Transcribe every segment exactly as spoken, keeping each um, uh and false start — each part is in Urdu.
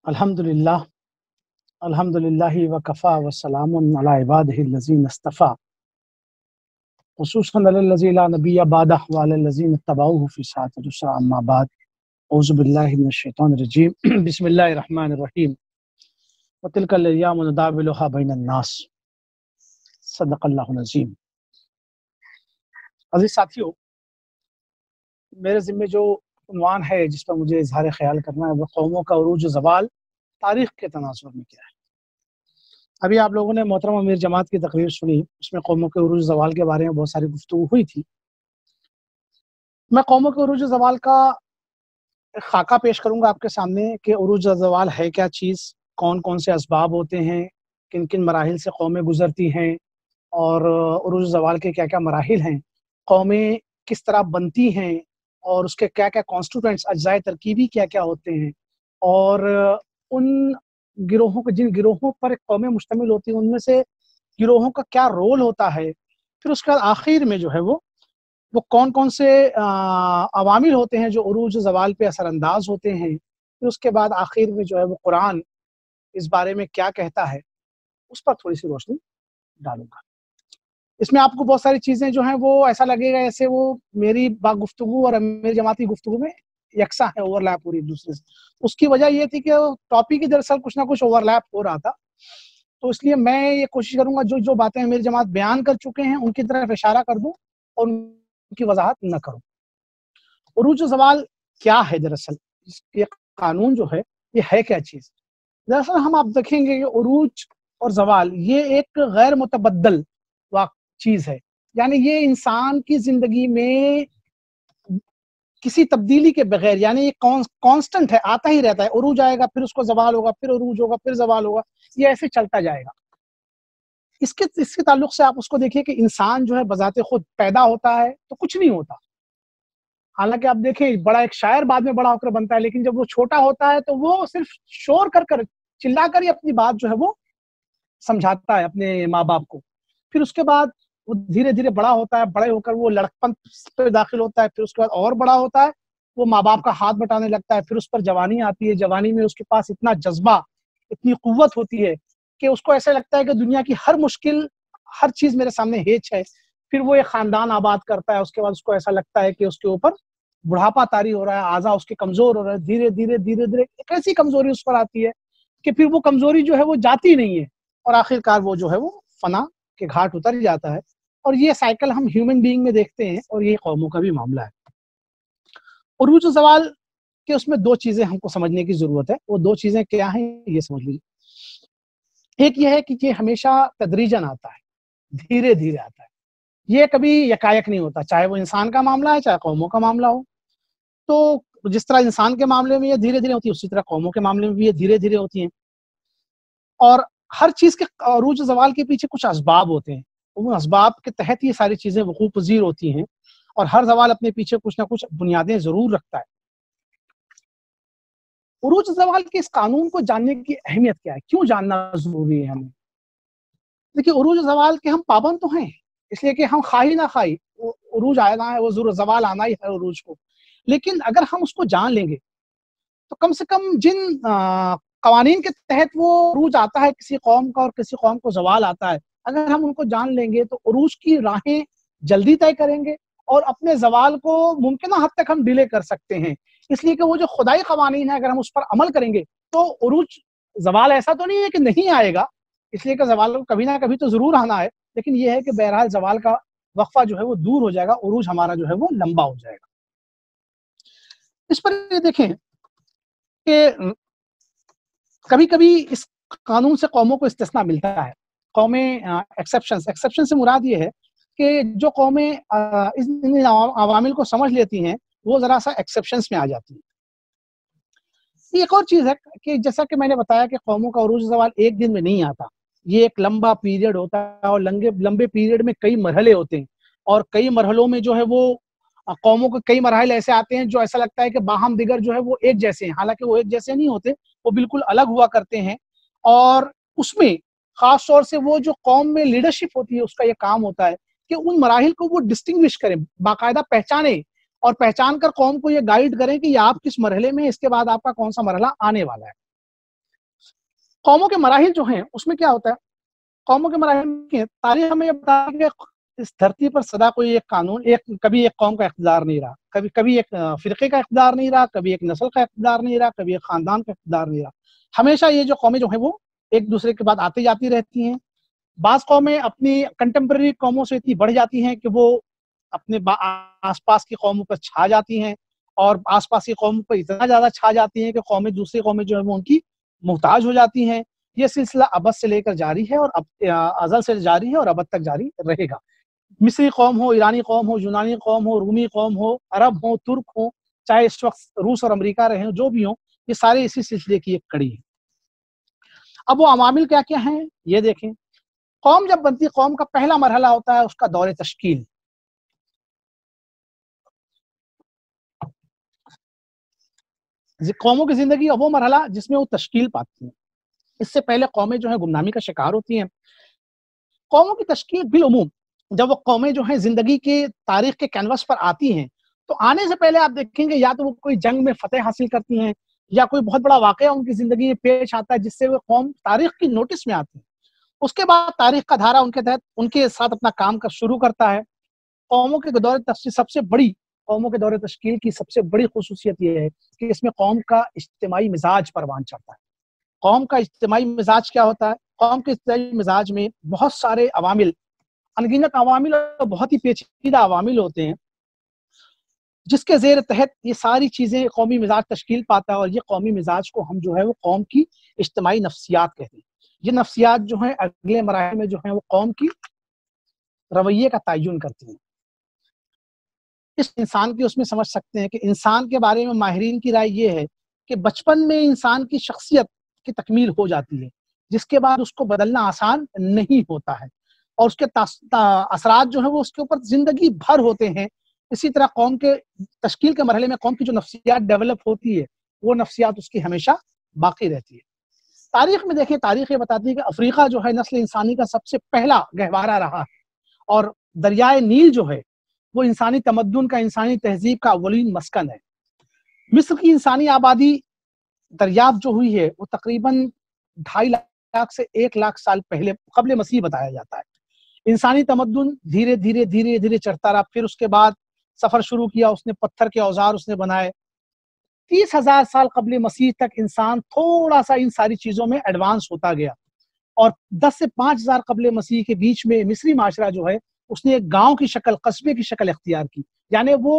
अल्हम्दुलिल्लाह अल्हम्दुलिल्लाहि व कफ़ा व सलामुन अला इबादिहिल्लज़ीना इस्तफ़ा खुसूसन अलल्लज़ी ला नबिय्य बअदह व अलल्लज़ीना इत्तबऊहु फ़ी साअतिल उसरा अम्मा बाद औज़ु बिल्लाहि मिनश शैतानिर रजीम बिस्मिल्लाहिर रहमानिर रहीम व तिलकल अय्यामु नुदाविलुहा बैनन नास सदक़ल्लाहुल अज़ीम। अज़ीज़ साथियों, मेरे ज़िम्मे जो उन्वान है जिस पर मुझे इज़हार ख़याल करना है वो कौमों का उरूज व ज़वाल तारीख़ के तनाज़ुर में क्या है। अभी आप लोगों ने मोहतरम अमीर जमात की तकरीर सुनी, उसमें कौमों के उरूज ज़वाल के बारे में बहुत सारी गुफ्तगू हुई थी। मैं कौमों के उरूज ज़वाल का एक खाका पेश करूँगा आपके सामने कि उरूज ज़वाल है क्या चीज़, कौन-कौन से असबाब होते हैं, किन-किन मराहिल से कौमें गुज़रती हैं और उरूज ज़वाल के क्या-क्या मराहिल हैं, कौमें किस तरह बनती हैं और उसके क्या-क्या कॉन्स्टिट्यूएंट्स अज्ज़ाए तरकीबी क्या-क्या होते हैं और उन गिरोहों को जिन गिरोहों पर कौमें मुश्तमिल होती हैं उनमें से गिरोहों का क्या रोल होता है। फिर उसके बाद आखिर में जो है वो वो कौन-कौन से अ, अवामिल होते हैं जो उरूज ज़वाल पे असरअंदाज़ होते हैं। फिर उसके बाद आखिर में जो है वो कुरान इस बारे में क्या कहता है, उस पर थोड़ी-सी रोशनी डालूँगा। इसमें आपको बहुत सारी चीज़ें जो हैं वो ऐसा लगेगा जैसे वो मेरी बा गुफ्तगू और मेरी जमाती गुफ्तगू में यकसा है, ओवरलैप हो रही है एक-दूसरे से। उसकी वजह ये थी कि टॉपिक ही दरअसल कुछ ना कुछ ओवरलैप हो रहा था। तो इसलिए मैं ये कोशिश करूँगा जो-जो बातें मेरी जमात बयान कर चुके हैं उनकी तरफ इशारा कर दूँ और उनकी वज़ाहत न करूँ। उरूज ज़वाल क्या है दरअसल? ये कानून जो है ये है क्या चीज़? दरअसल हम आप देखेंगे कि उरूज और ज़वाल ये एक गैर मुतबद्दल वाक़ चीज़ है। यानी ये इंसान की ज़िंदगी में किसी तब्दीली के बगैर, यानी ये कॉन कांस्टेंट है, आता ही रहता है। उरूज आएगा, फिर उसको ज़वाल होगा, फिर उरूज होगा, फिर ज़वाल होगा, ये ऐसे चलता जाएगा। इसके इसके ताल्लुक से आप उसको देखिए कि इंसान जो है बज़ाते खुद पैदा होता है तो कुछ नहीं होता। हालाँकि आप देखें बड़ा एक शायर बाद में बड़ा होकर बनता है, लेकिन जब वो छोटा होता है तो वो सिर्फ़ शोर कर कर, चिल्ला कर ही अपनी बात जो है वो समझाता है अपने माँ-बाप को। फिर उसके बाद वो धीरे-धीरे बड़ा होता है, बड़े होकर वो लड़कपन पे दाखिल होता है, फिर उसके बाद और बड़ा होता है, वो माँ-बाप का हाथ बटाने लगता है, फिर उस पर जवानी आती है, जवानी में उसके पास इतना जज़्बा, इतनी क़ुव्वत होती है कि उसको ऐसा लगता है कि दुनिया की हर मुश्किल, हर चीज़ मेरे सामने हेच है। फिर वो एक ख़ानदान आबाद करता है, उसके बाद उसको ऐसा लगता है कि उसके ऊपर बुढ़ापा तारी हो रहा है, आज़ा उसके कमज़ोर हो रहे हैं, धीरे-धीरे, धीरे-धीरे एक ऐसी कमज़ोरी उस पर आती है कि फिर वो कमज़ोरी जो है वो जाती नहीं है और आखिरकार वो जो है वो फ़ना के घाट उतर जाता है। और ये साइकिल हम ह्यूमन बीइंग में देखते हैं और ये कौमों का भी मामला है। उरूज ज़वाल के उसमें दो चीज़ें हमको समझने की ज़रूरत है। वो दो चीज़ें क्या हैं ये समझ लीजिए। एक ये है कि ये हमेशा तदरीजन आता है, धीरे-धीरे आता है। ये कभी यकायक नहीं होता, चाहे वो इंसान का मामला है, चाहे कौमों का मामला हो। तो जिस तरह इंसान के मामले में ये धीरे-धीरे होती है, उसी तरह कौमों के मामले में भी ये धीरे-धीरे होती हैं। और हर चीज़ के उरूज ज़वाल के पीछे कुछ असबाब होते हैं। उन असबाब के तहत ये सारी चीज़ें वक़ूफ़ पज़ीर होती हैं और हर ज़वाल अपने पीछे कुछ न कुछ बुनियादें ज़रूर रखता है। उरूज ज़वाल के इस कानून को जानने की अहमियत क्या है? क्यों जानना ज़रूरी है हमें? देखिए, उरूज ज़वाल के हम पाबंद तो हैं, इसलिए कि हम ख़ाही ना ख़ाही उ उरूज आना है, वो ज़रूर ज़वाल आना ही है उरूज को। लेकिन अगर हम उसको जान लेंगे, तो कम से कम जिन अ, कवानीन के तहत वो उरूज आता है किसी कौम का और किसी कौम को ज़वाल आता है, अगर हम उनको जान लेंगे तो उरूज की राहें जल्दी तय करेंगे और अपने ज़वाल को मुमकिना हद तक हम डिले कर सकते हैं। इसलिए कि वो जो खुदाई कवानीन है अगर हम उस पर अमल करेंगे, तो उरूज ज़वाल ऐसा तो नहीं है कि नहीं आएगा, इसलिए कि ज़वाल को कभी ना कभी तो ज़रूर आना है, लेकिन ये है कि बहरहाल ज़वाल का वक़्फ़ा जो है वो दूर हो जाएगा, उरूज हमारा जो है वो लंबा हो जाएगा। इस पर ये देखें कि कभी-कभी इस कानून से कौमों को इस्तिस्ना मिलता है। कौमें अ, एक्सेप्शंस एक्सेप्शन से मुराद ये है कि जो कौमें अ, इस इन अवामिल को समझ लेती हैं, वो ज़रा-सा एक्सेप्शंस में आ जाती हैं। एक और चीज़ है कि जैसा कि मैंने बताया कि कौमों का उरूज ज़वाल एक दिन में नहीं आता। ये एक लंबा पीरियड होता है और लंगे लंबे पीरियड में कई मरहले होते हैं और कई मरहलों में जो है वो अ, कौमों के कई मराहिल ऐसे आते हैं जो ऐसा लगता है कि बाहम दिगर जो है वो एक जैसे हैं, हालाँकि वो एक जैसे नहीं होते, वो बिल्कुल अलग हुआ करते हैं और उसमें ख़ास तौर से वो जो कौम में लीडरशिप होती है उसका ये काम होता है कि उन मराहिल को वो डिस्टिंग्विश करें, बाकायदा पहचानें और पहचान कर कौम को ये गाइड करें कि ये आप किस मरहले में हैं, इसके बाद आपका कौन-सा मरहला आने वाला है। قوموں کے مراحل جو ہیں اس میں کیا ہوتا ہے، قوموں کے مراحل کی تاریخ ہمیں یہ بتا ہے کہ اس دھرتی پر سدا کوئی ایک قانون، ایک کبھی ایک قوم کا اقتدار نہیں رہا، کبھی کبھی ایک فرقے کا اقتدار نہیں رہا، کبھی ایک نسل کا اقتدار نہیں رہا، کبھی ایک خاندان کا اقتدار نہیں رہا۔ ہمیشہ یہ جو قومیں جو ہیں وہ ایک دوسرے کے بعد آتی جاتی رہتی ہیں۔ بعض قومیں اپنی کنٹمپریری قوموں سے اتنی بڑھ جاتی ہیں کہ وہ اپنے آس پاس کی قوموں پر چھا جاتی ہیں، اور آس پاس کی قوموں پر اتنا زیادہ چھا جاتی ہیں کہ قومیں دوسری قومیں جو ہیں وہ ان کی محتاج ہو جاتی ہیں۔ یہ سلسلہ ابد سے لے کر جاری ہے، اور ازل سے جاری ہے اور ابد تک جاری رہے گا۔ مصری قوم ہو، ایرانی قوم ہو، یونانی قوم ہو، رومی قوم ہو، عرب ہو، ترک ہو، چاہے اس وقت روس اور امریکہ رہے، جو بھی ہوں، یہ سارے اسی سلسلے کی ایک کڑی ہے۔ اب وہ عوامل کیا کیا ہیں یہ دیکھیں۔ قوم جب بنتی، قوم کا پہلا مرحلہ ہوتا ہے اس کا دور تشکیل۔ قوموں کی زندگی وہ مرحلہ جس میں وہ تشکیل پاتی ہیں۔ اس سے پہلے قومیں جو ہیں گمنامی کا شکار ہوتی ہیں۔ قوموں کی تشکیل بالعموم جب وہ قومیں جو ہیں زندگی کے تاریخ کے کینوس پر آتی ہیں تو آنے سے پہلے آپ دیکھیں گے یا تو وہ کوئی جنگ میں فتح حاصل کرتی ہیں، یا کوئی بہت بڑا واقعہ ان کی زندگی میں پیش آتا ہے جس سے وہ قوم تاریخ کی نوٹس میں آتی ہے۔ اس کے بعد تاریخ کا دھارا ان کے تحت ان کے ساتھ اپنا کام کا شروع کرتا ہے۔ قوموں کے دور تشکیل سب سے بڑی قوموں کے دور تشکیل کی سب سے بڑی خصوصیت یہ ہے کہ اس میں قوم کا اجتماعی مزاج پروان چڑھتا ہے۔ قوم کا اجتماعی مزاج کیا ہوتا ہے؟ قوم کے اجتماعی مزاج میں بہت سارے عوامل، انگنت عوامل اور بہت ہی پیچیدہ عوامل ہوتے ہیں جس کے زیر تحت یہ ساری چیزیں قومی مزاج تشکیل پاتا ہے، اور یہ قومی مزاج کو ہم جو ہے وہ قوم کی اجتماعی نفسیات کہتے ہیں۔ یہ نفسیات جو ہیں اگلے مراحل میں جو ہیں وہ قوم کی رویے کا تعین کرتی ہیں۔ اس انسان کی اس میں سمجھ سکتے ہیں کہ انسان کے بارے میں ماہرین کی رائے یہ ہے کہ بچپن میں انسان کی شخصیت کی تکمیل ہو جاتی ہے، جس کے بعد اس کو بدلنا آسان نہیں ہوتا ہے، اور اس کے اثرات جو ہیں وہ اس کے اوپر زندگی بھر ہوتے ہیں۔ اسی طرح قوم کے تشکیل کے مرحلے میں قوم کی جو نفسیات ڈیولپ ہوتی ہے وہ نفسیات اس کی ہمیشہ باقی رہتی ہے۔ تاریخ میں دیکھیں، تاریخ یہ بتاتی ہے کہ افریقہ جو ہے نسل انسانی کا سب سے پہلا گہوارہ رہا ہے، اور دریائے نیل جو ہے وہ انسانی تمدن کا، انسانی تہذیب کا اولین مسکن ہے۔ مصر کی انسانی آبادی دریافت جو ہوئی ہے وہ تقریباً ڈھائی لاکھ سے ایک لاکھ سال پہلے قبل مسیح بتایا جاتا ہے۔ انسانی تمدن دھیرے دھیرے دھیرے دھیرے چڑھتا رہا، پھر اس کے بعد سفر شروع کیا، اس نے پتھر کے اوزار اس نے بنائے۔ تیس ہزار سال قبل مسیح تک انسان تھوڑا سا ان ساری چیزوں میں ایڈوانس ہوتا گیا، اور دس سے پانچ ہزار قبل مسیح کے بیچ میں مصری معاشرہ جو ہے اس نے ایک گاؤں کی شکل، قصبے کی شکل اختیار کی، یعنی وہ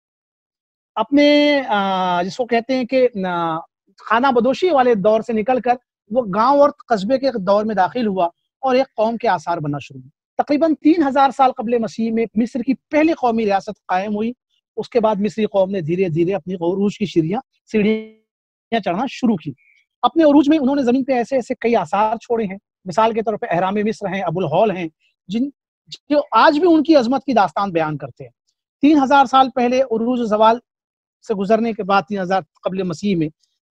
اپنے جس کو کہتے ہیں کہ خانہ بدوشی والے دور سے نکل کر وہ گاؤں اور قصبے کے دور میں داخل ہوا اور ایک قوم کے آثار بننا شروع ہوئے۔ تقریباً تین ہزار سال قبل مسیح میں مصر کی پہلی قومی ریاست قائم ہوئی۔ اس کے بعد مصری قوم نے دھیرے دھیرے اپنی عروج کی سیڑھیاں سیڑھیاں چڑھنا شروع کی۔ اپنے عروج میں انہوں نے زمین پہ ایسے ایسے کئی آثار چھوڑے ہیں، مثال کے طور پہ اہرام مصر ہیں، ابو الہول ہیں، جن جو آج بھی ان کی عظمت کی داستان بیان کرتے ہیں۔ تین ہزار سال پہلے عروج و زوال سے گزرنے کے بعد تین ہزار قبل مسیح میں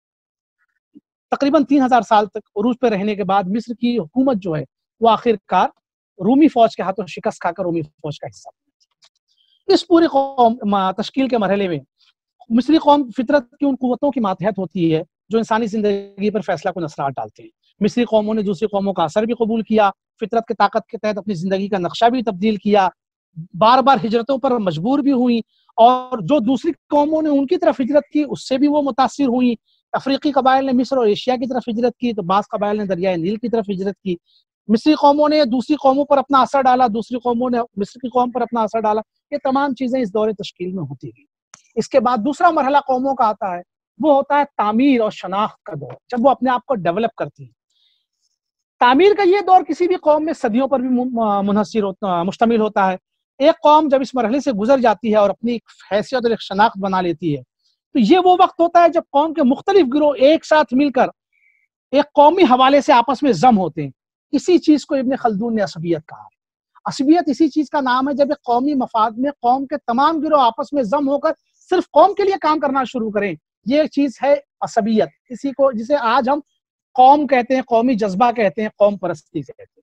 تقریباً تین ہزار سال تک عروج پہ رہنے کے بعد مصر کی حکومت جو ہے وہ آخر کار رومی فوج کے ہاتھوں شکست کھا کر رومی فوج کا حصہ بنی۔ اس پوری قوم تشکیل کے مرحلے میں مصری قوم فطرت کی ان قوتوں کی ماتحت ہوتی ہے جو انسانی زندگی پر فیصلہ کن اثرات ڈالتے ہیں۔ مصری قوموں نے دوسری قوموں کا اثر بھی قبول کیا، فطرت کے طاقت کے تحت اپنی زندگی کا نقشہ بھی تبدیل کیا، بار بار ہجرتوں پر مجبور بھی ہوئیں، اور جو دوسری قوموں نے ان کی طرف ہجرت کی اس سے بھی وہ متاثر ہوئیں۔ افریقی قبائل نے مصر اور ایشیا کی طرف ہجرت کی تو بعض قبائل نے دریائے نیل کی طرف ہجرت کی۔ مصری قوموں نے دوسری قوموں پر اپنا اثر ڈالا، دوسری قوموں نے مصر کی قوم پر اپنا اثر ڈالا۔ یہ تمام چیزیں اس دور تشکیل میں ہوتی گئی۔ اس کے بعد دوسرا مرحلہ قوموں کا آتا ہے، وہ ہوتا ہے تعمیر اور شناخت کا دور، جب وہ اپنے آپ کو ڈیولپ کرتی ہے۔ تعمیر کا یہ دور کسی بھی قوم میں صدیوں پر بھی منحصر ہوتا مشتمل ہوتا ہے۔ ایک قوم جب اس مرحلے سے گزر جاتی ہے اور اپنی ایک حیثیت اور ایک شناخت بنا لیتی ہے تو یہ وہ وقت ہوتا ہے جب قوم کے مختلف گروہ ایک ساتھ مل کر ایک قومی حوالے سے آپس میں ضم ہوتے ہیں۔ اسی چیز کو ابن خلدون نے عصبیت کہا ہے۔ عصبیت اسی چیز کا نام ہے جب ایک قومی مفاد میں قوم کے تمام گروہ آپس میں ضم ہو کر صرف قوم کے لیے کام کرنا شروع کریں، یہ چیز ہے عصبیت، اسی کو جسے آج ہم قوم کہتے ہیں، قومی جذبہ کہتے ہیں، قوم پرستی کہتے ہیں۔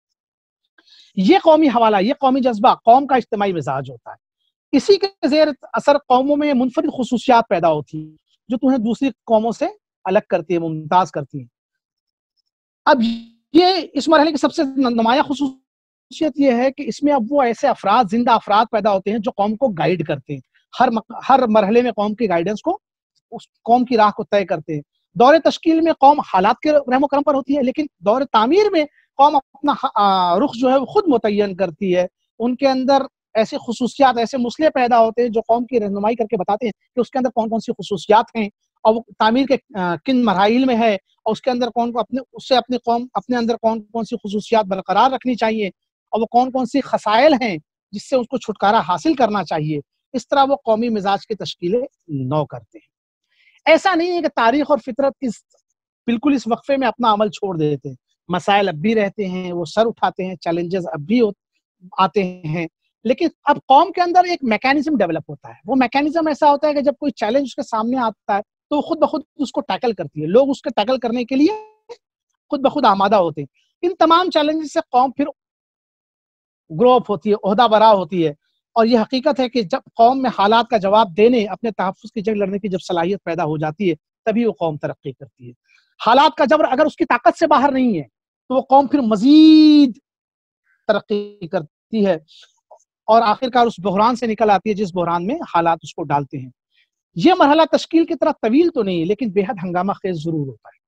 یہ قومی حوالہ، یہ قومی جذبہ قوم کا اجتماعی مزاج ہوتا ہے۔ اسی کے زیر اثر قوموں میں منفرد خصوصیات پیدا ہوتی ہیں جو تمہیں دوسری قوموں سے الگ کرتی ہیں، ممتاز کرتی ہیں۔ اب یہ اس مرحلے کی سب سے نمایاں خصوصیت یہ ہے کہ اس میں اب وہ ایسے افراد زندہ افراد پیدا ہوتے ہیں جو قوم کو گائیڈ کرتے ہیں، ہر ہر مرحلے میں قوم کی گائیڈنس کو، اس قوم کی راہ کو طے کرتے ہیں۔ دور تشکیل میں قوم حالات کے رحم و کرم پر ہوتی ہے، لیکن دور تعمیر میں قوم اپنا رخ جو ہے وہ خود متعین کرتی ہے۔ ان کے اندر ایسی خصوصیات، ایسے مسئلے پیدا ہوتے ہیں جو قوم کی رہنمائی کر کے بتاتے ہیں کہ اس کے اندر کون کون سی خصوصیات ہیں اور وہ تعمیر کے کن مراحل میں ہے، اور اس کے اندر کون کو اپنے اس سے اپنی قوم اپنے اندر کون کون سی خصوصیات برقرار رکھنی چاہیے، اور وہ کون کون سی خسائل ہیں جس سے اس کو چھٹکارا حاصل کرنا چاہیے۔ اس طرح وہ قومی مزاج کی تشکیلیں نو کرتے ہیں۔ ایسا نہیں ہے کہ تاریخ اور فطرت اس بالکل اس وقفے میں اپنا عمل چھوڑ دیتے ہیں، مسائل اب بھی رہتے ہیں، وہ سر اٹھاتے ہیں، چیلنجز اب بھی آتے ہیں، لیکن اب قوم کے اندر ایک میکینزم ڈیولپ ہوتا ہے۔ وہ میکینزم ایسا ہوتا ہے کہ جب کوئی چیلنج اس کے سامنے آتا ہے تو خود بخود اس کو ٹیکل کرتی ہے، لوگ اس کے ٹیکل کرنے کے لیے خود بخود آمادہ ہوتے ہیں۔ ان تمام چیلنجز سے قوم پھر گرو اپ ہوتی ہے، عہدہ برا ہوتی ہے، اور یہ حقیقت ہے کہ جب قوم میں حالات کا جواب دینے، اپنے تحفظ کی جنگ لڑنے کی جب صلاحیت پیدا ہو جاتی ہے تبھی وہ قوم ترقی کرتی ہے۔ حالات کا جبر اگر اس کی طاقت سے باہر نہیں ہے تو وہ قوم پھر مزید ترقی کرتی ہے اور آخرکار اس بحران سے نکل آتی ہے جس بحران میں حالات اس کو ڈالتے ہیں۔ یہ مرحلہ تشکیل کی طرح طویل تو نہیں ہے، لیکن بے حد ہنگامہ خیز ضرور ہوتا ہے،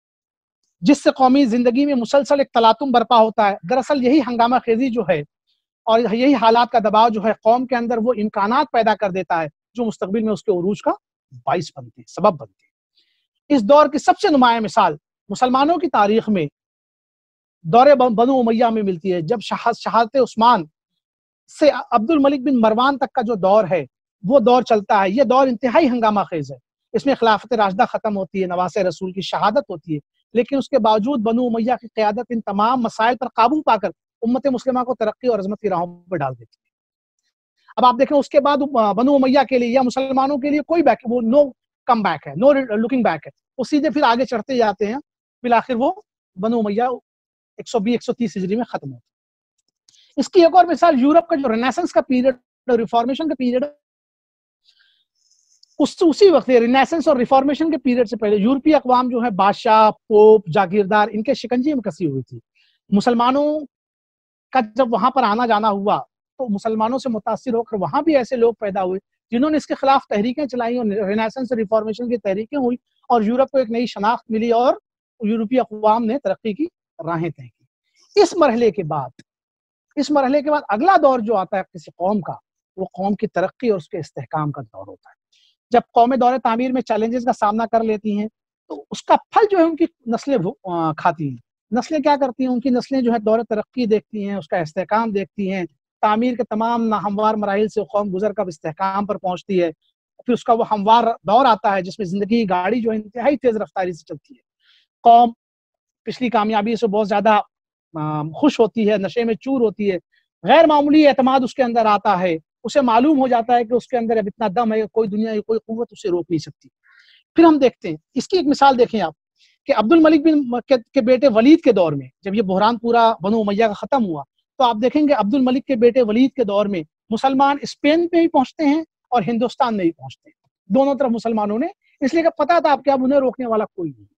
جس سے قومی زندگی میں مسلسل ایک تلاطم برپا ہوتا ہے۔ دراصل یہی ہنگامہ خیزی جو ہے اور یہی حالات کا دباؤ جو ہے قوم کے اندر وہ امکانات پیدا کر دیتا ہے جو مستقبل میں اس کے عروج کا باعث بنتے ہیں، سبب بنتے ہیں۔ اس دور کی سب سے نمایاں مثال مسلمانوں کی تاریخ میں دور بنو امیہ میں ملتی ہے، جب شہادت عثمان سے عبد الملک بن مروان تک کا جو دور ہے وہ دور چلتا ہے۔ یہ دور انتہائی ہنگامہ خیز ہے، اس میں خلافت راشدہ ختم ہوتی ہے، نواس رسول کی شہادت ہوتی ہے، لیکن اس کے باوجود بنو امیہ کی قیادت ان تمام مسائل پر قابو پا کر امت مسلمہ کو ترقی اور عظمت کی راہوں پر ڈال دیتی ہے۔ اب آپ دیکھیں اس کے بعد بنو امیہ کے لیے یا مسلمانوں کے لیے کوئی بیک وہ نو کم بیک ہے، نو لوکنگ بیک ہے، وہ سیدھے پھر آگے چڑھتے جاتے ہیں، بالآخر وہ بنو امیہ ایک سو بیس ایک سو تیس ہجری میں ختم ہوتا ہے۔ اس کی ایک اور مثال یورپ کا جو رینیسنس کا پیریڈ اور ریفارمیشن کا پیریڈ اس اسی وقت رینیسنس اور ریفارمیشن کے پیریڈ سے پہلے یورپی اقوام جو ہے بادشاہ، پوپ، جاگیردار ان کے شکنجے میں کسی ہوئی تھی۔ مسلمانوں کا جب وہاں پر آنا جانا ہوا تو مسلمانوں سے متاثر ہو کر وہاں بھی ایسے لوگ پیدا ہوئے جنہوں نے اس کے خلاف تحریکیں چلائیں اور رینیسنس اور ریفارمیشن کی تحریکیں ہوئی اور یورپ کو ایک نئی شناخت ملی اور یورپی اقوام نے ترقی کی راہیں طے کی۔ اس مرحلے کے بعد اس مرحلے کے بعد اگلا دور جو آتا ہے کسی قوم کا، وہ قوم کی ترقی اور اس کے استحکام کا دور ہوتا ہے۔ جب قومیں دور تعمیر میں چیلنجز کا سامنا کر لیتی ہیں تو اس کا پھل جو ہے ان کی نسلیں کھاتی ہیں۔ نسلیں کیا کرتی ہیں؟ ان کی نسلیں جو ہے دور ترقی دیکھتی ہیں، اس کا استحکام دیکھتی ہیں، تعمیر کے تمام ناہموار مراحل سے قوم گزر کر استحکام پر پہنچتی ہے، پھر اس کا وہ ہموار دور آتا ہے جس میں زندگی گاڑی جو ہے انتہائی تیز رفتاری سے چلتی ہے۔ قوم پچھلی کامیابی سے بہت زیادہ خوش ہوتی ہے، نشے میں چور ہوتی ہے، غیر معمولی اعتماد اس کے اندر آتا ہے، اسے معلوم ہو جاتا ہے کہ اس کے اندر اب اتنا دم ہے کہ کوئی دنیا کی کوئی قوت اسے روک نہیں سکتی۔ پھر ہم دیکھتے ہیں اس کی ایک مثال دیکھیں آپ کہ عبد الملک بن کے بیٹے ولید کے دور میں جب یہ بحران پورا بنو امیہ کا ختم ہوا تو آپ دیکھیں گے عبد الملک کے بیٹے ولید کے دور میں مسلمان اسپین میں بھی پہنچتے ہیں اور ہندوستان میں بھی پہنچتے ہیں، دونوں طرف مسلمانوں نے، اس لیے کہ پتا تھا آپ کہ اب انہیں روکنے والا کوئی نہیں۔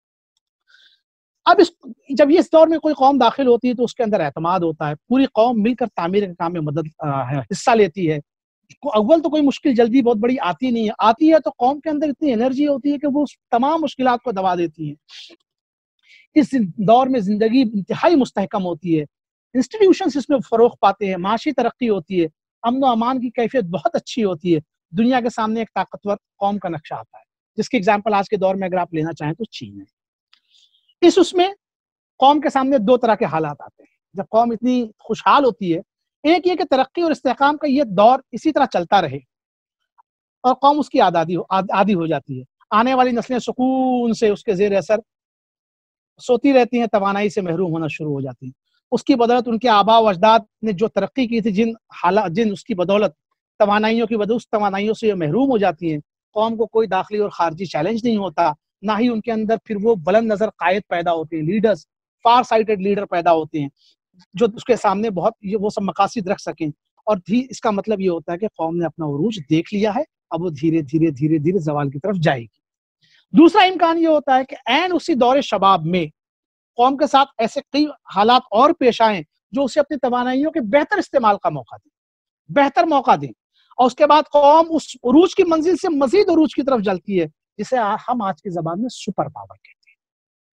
اب اس جب یہ اس دور میں کوئی قوم داخل ہوتی ہے تو اس کے اندر اعتماد ہوتا ہے، پوری قوم مل کر تعمیر کے کام میں مدد حصہ لیتی ہے۔ اول تو کوئی مشکل جلدی بہت بڑی آتی نہیں ہے، آتی ہے تو قوم کے اندر اتنی انرجی ہوتی ہے کہ وہ تمام مشکلات کو دبا دیتی ہے۔ اس دور میں زندگی انتہائی مستحکم ہوتی ہے، انسٹیٹیوشنز اس میں فروغ پاتے ہیں، معاشی ترقی ہوتی ہے، امن و امان کی کیفیت بہت اچھی ہوتی ہے، دنیا کے سامنے ایک طاقتور قوم کا نقشہ آتا ہے، جس کی اگزامپل آج کے دور میں اگر آپ لینا چاہیں تو چین ہے۔ اس اس میں قوم کے سامنے دو طرح کے حالات آتے ہیں جب قوم اتنی خوشحال ہوتی ہے۔ ایک یہ کہ ترقی اور استحکام کا یہ دور اسی طرح چلتا رہے اور قوم اس کی عادی عادی ہو جاتی ہے، آنے والی نسلیں سکون سے اس کے زیر اثر سوتی رہتی ہیں، توانائی سے محروم ہونا شروع ہو جاتی ہیں۔ اس کی بدولت ان کے آباء و اجداد نے جو ترقی کی تھی، جن حالات جن اس کی بدولت توانائیوں کی بدولت توانائیوں سے یہ محروم ہو جاتی ہیں، قوم کو کوئی داخلی اور خارجی چیلنج نہیں ہوتا، نہ ہی ان کے اندر پھر وہ بلند نظر قائد پیدا ہوتے ہیں، لیڈرز فار سائٹڈ لیڈر پیدا ہوتے ہیں جو اس کے سامنے بہت یہ وہ سب مقاصد رکھ سکیں، اور اس کا مطلب یہ ہوتا ہے کہ قوم نے اپنا عروج دیکھ لیا ہے، اب وہ دھیرے دھیرے دھیرے دھیرے زوال کی طرف جائے گی۔ دوسرا امکان یہ ہوتا ہے کہ عین اسی دور شباب میں قوم کے ساتھ ایسے کئی حالات اور پیش آئیں جو اسے اپنی توانائیوں کے بہتر استعمال کا موقع دیں بہتر موقع دیں اور اس کے بعد قوم اس عروج کی منزل سے مزید عروج کی طرف جلتی ہے، جسے ہم آج کی زبان میں سپر پاور کہتے ہیں۔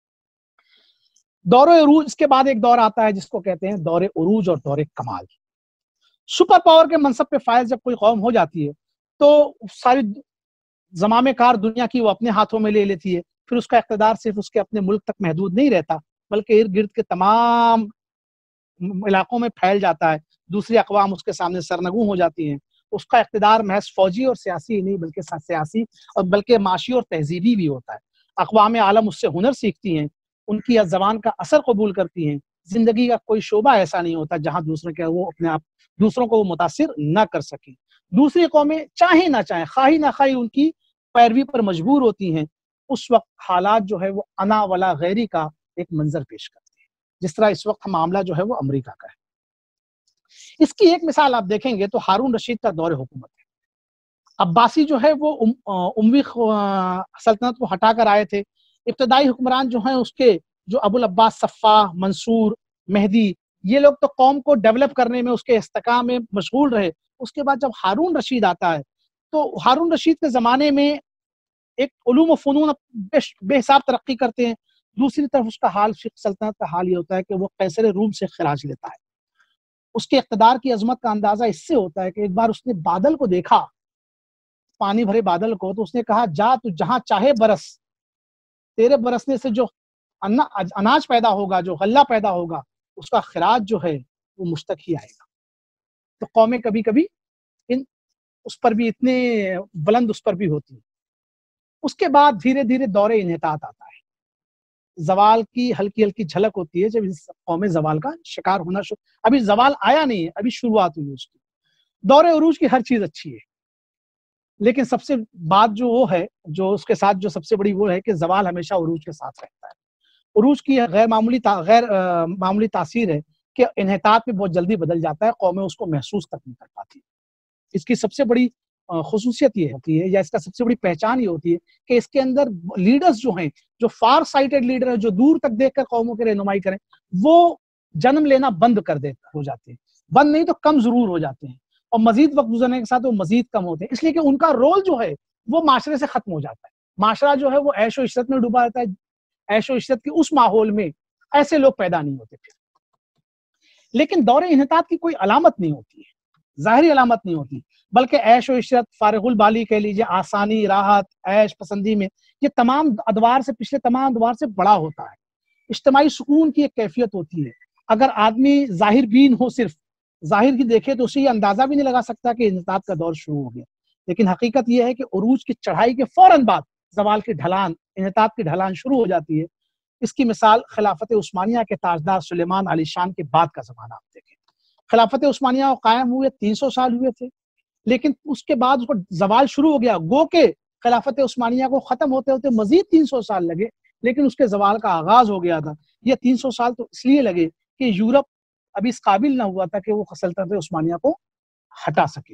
دور عروج، اس کے بعد ایک دور آتا ہے جس کو کہتے ہیں دور عروج اور دور کمال۔ سپر پاور کے منصب پہ فائز جب کوئی قوم ہو جاتی ہے تو ساری زمام کار دنیا کی وہ اپنے ہاتھوں میں لے لیتی ہے، پھر اس کا اقتدار صرف اس کے اپنے ملک تک محدود نہیں رہتا بلکہ ارد گرد کے تمام علاقوں میں پھیل جاتا ہے، دوسری اقوام اس کے سامنے سرنگوں ہو جاتی ہیں، اس کا اقتدار محض فوجی اور سیاسی ہی نہیں بلکہ سیاسی اور بلکہ معاشی اور تہذیبی بھی ہوتا ہے۔ اقوام عالم اس سے ہنر سیکھتی ہیں، ان کی زبان کا اثر قبول کرتی ہیں، زندگی کا کوئی شعبہ ایسا نہیں ہوتا جہاں دوسروں کے وہ اپنے آپ دوسروں کو وہ متاثر نہ کر سکیں۔ دوسری قومیں چاہیں نہ چاہیں، خواہی نہ خواہی ان کی پیروی پر مجبور ہوتی ہیں۔ اس وقت حالات جو ہے وہ انا ولا غیری کا ایک منظر پیش کرتے ہیں، جس طرح اس وقت معاملہ جو ہے وہ امریکہ کا ہے۔ اس کی ایک مثال آپ دیکھیں گے تو ہارون رشید کا دور حکومت ہے۔ عباسی جو ہے وہ اموی سلطنت کو ہٹا کر آئے تھے، ابتدائی حکمران جو ہیں اس کے جو ابو العباس صفاح، منصور، مہدی، یہ لوگ تو قوم کو ڈیولپ کرنے میں اس کے استحکام میں مشغول رہے۔ اس کے بعد جب ہارون رشید آتا ہے تو ہارون رشید کے زمانے میں ایک علوم و فنون بے حساب ترقی کرتے ہیں، دوسری طرف اس کا حال سلطنت کا حال یہ ہوتا ہے کہ وہ قیصر روم سے خراج لیتا ہے۔ اس کے اقتدار کی عظمت کا اندازہ اس سے ہوتا ہے کہ ایک بار اس نے بادل کو دیکھا، پانی بھرے بادل کو، تو اس نے کہا جا تو جہاں چاہے برس، تیرے برسنے سے جو اناج پیدا ہوگا، جو غلہ پیدا ہوگا، اس کا خراج جو ہے وہ مجھ تک ہی آئے گا۔ تو قومیں کبھی کبھی ان اس پر بھی اتنے بلند اس پر بھی ہوتی ہیں۔ اس کے بعد دھیرے دھیرے دور انحطاط آتا ہے، زوال کی ہلکی ہلکی جھلک ہوتی ہے جب اس قوم زوال کا شکار ہونا شروع، ابھی زوال آیا نہیں ہے، ابھی شروعات ہوئی اس کی۔ دور عروج کی ہر چیز اچھی ہے، لیکن سب سے بات جو وہ ہے جو اس کے ساتھ جو سب سے بڑی وہ ہے کہ زوال ہمیشہ عروج کے ساتھ رہتا ہے۔ عروج کی غیر معمولی تا غیر معمولی تاثیر ہے کہ انحطاط بھی بہت جلدی بدل جاتا ہے، قومیں اس کو محسوس تک نہیں کر پاتی۔ اس کی سب سے بڑی خصوصیت یہ ہوتی ہے یا اس کا سب سے بڑی پہچان یہ ہوتی ہے کہ اس کے اندر لیڈرز جو ہیں، جو فار سائٹڈ لیڈر ہیں، جو دور تک دیکھ کر قوموں کی رہنمائی کریں، وہ جنم لینا بند کر دے ہو جاتے ہیں، بند نہیں تو کم ضرور ہو جاتے ہیں، اور مزید وقت گزرنے کے ساتھ وہ مزید کم ہوتے ہیں، اس لیے کہ ان کا رول جو ہے وہ معاشرے سے ختم ہو جاتا ہے۔ معاشرہ جو ہے وہ عیش و عشرت میں ڈوبا رہتا ہے، عیش و عشرت کے اس ماحول میں ایسے لوگ پیدا نہیں ہوتے پھر۔ لیکن دور انحطاط کی کوئی علامت نہیں ہوتی ہے، ظاہری علامت نہیں ہوتی، بلکہ عیش و عشرت، فارغ البالی کہہ لیجیے، آسانی، راحت، عیش پسندی میں یہ تمام ادوار سے پچھلے تمام ادوار سے بڑا ہوتا ہے۔ اجتماعی سکون کی ایک کیفیت ہوتی ہے۔ اگر آدمی ظاہر بین ہو، صرف ظاہر کی دیکھے تو اسے یہ اندازہ بھی نہیں لگا سکتا کہ انحطاط کا دور شروع ہو گیا، لیکن حقیقت یہ ہے کہ عروج کی چڑھائی کے فوراً بعد زوال کی ڈھلان، انحطاط کی ڈھلان شروع ہو جاتی ہے۔ اس کی مثال خلافت عثمانیہ کے تاجدار سلیمان علی شان کے بعد کا زمانہ آپ دیکھیں۔ خلافت عثمانیہ کو قائم ہوئے تین سو سال ہوئے تھے، لیکن اس کے بعد اس کو زوال شروع ہو گیا، گو کہ خلافت عثمانیہ کو ختم ہوتے ہوتے مزید تین سو سال لگے، لیکن اس کے زوال کا آغاز ہو گیا تھا۔ یہ تین سو سال تو اس لیے لگے کہ یورپ ابھی اس قابل نہ ہوا تھا کہ وہ سلطنت عثمانیہ کو ہٹا سکے۔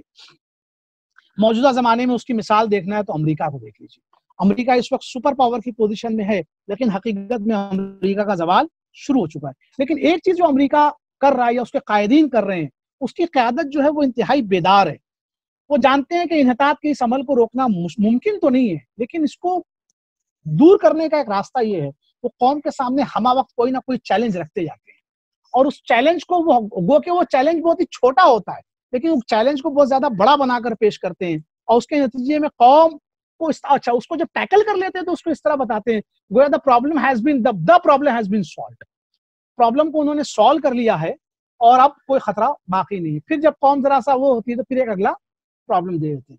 موجودہ زمانے میں اس کی مثال دیکھنا ہے تو امریکہ کو دیکھ لیجیے۔ امریکہ اس وقت سپر پاور کی پوزیشن میں ہے، لیکن حقیقت میں امریکہ کا زوال شروع ہو چکا ہے۔ لیکن ایک چیز جو امریکہ کر رہا ہے یا اس کے قائدین کر رہے ہیں، اس کی قیادت جو ہے وہ انتہائی بیدار ہے۔ وہ جانتے ہیں کہ انحطاط کے اس عمل کو روکنا ممکن تو نہیں ہے، لیکن اس کو دور کرنے کا ایک راستہ یہ ہے، وہ قوم کے سامنے ہمہ وقت کوئی نہ کوئی چیلنج رکھتے جاتے ہیں، اور اس چیلنج کو وہ گو کہ وہ چیلنج بہت ہی چھوٹا ہوتا ہے، لیکن اس چیلنج کو بہت زیادہ بڑا بنا کر پیش کرتے ہیں، اور اس کے نتیجے میں قوم کو اچھا اس کو جب ٹیکل کر لیتے ہیں تو اس کو اس طرح بتاتے ہیں گویا the problem has been the the problem has been solved, problem کو انہوں نے سالو کر لیا ہے اور اب کوئی خطرہ باقی نہیں ہے۔ پھر جب قوم ذرا سا وہ ہوتی ہے تو پھر ایک اگلا پرابلم دے دیتے ہیں۔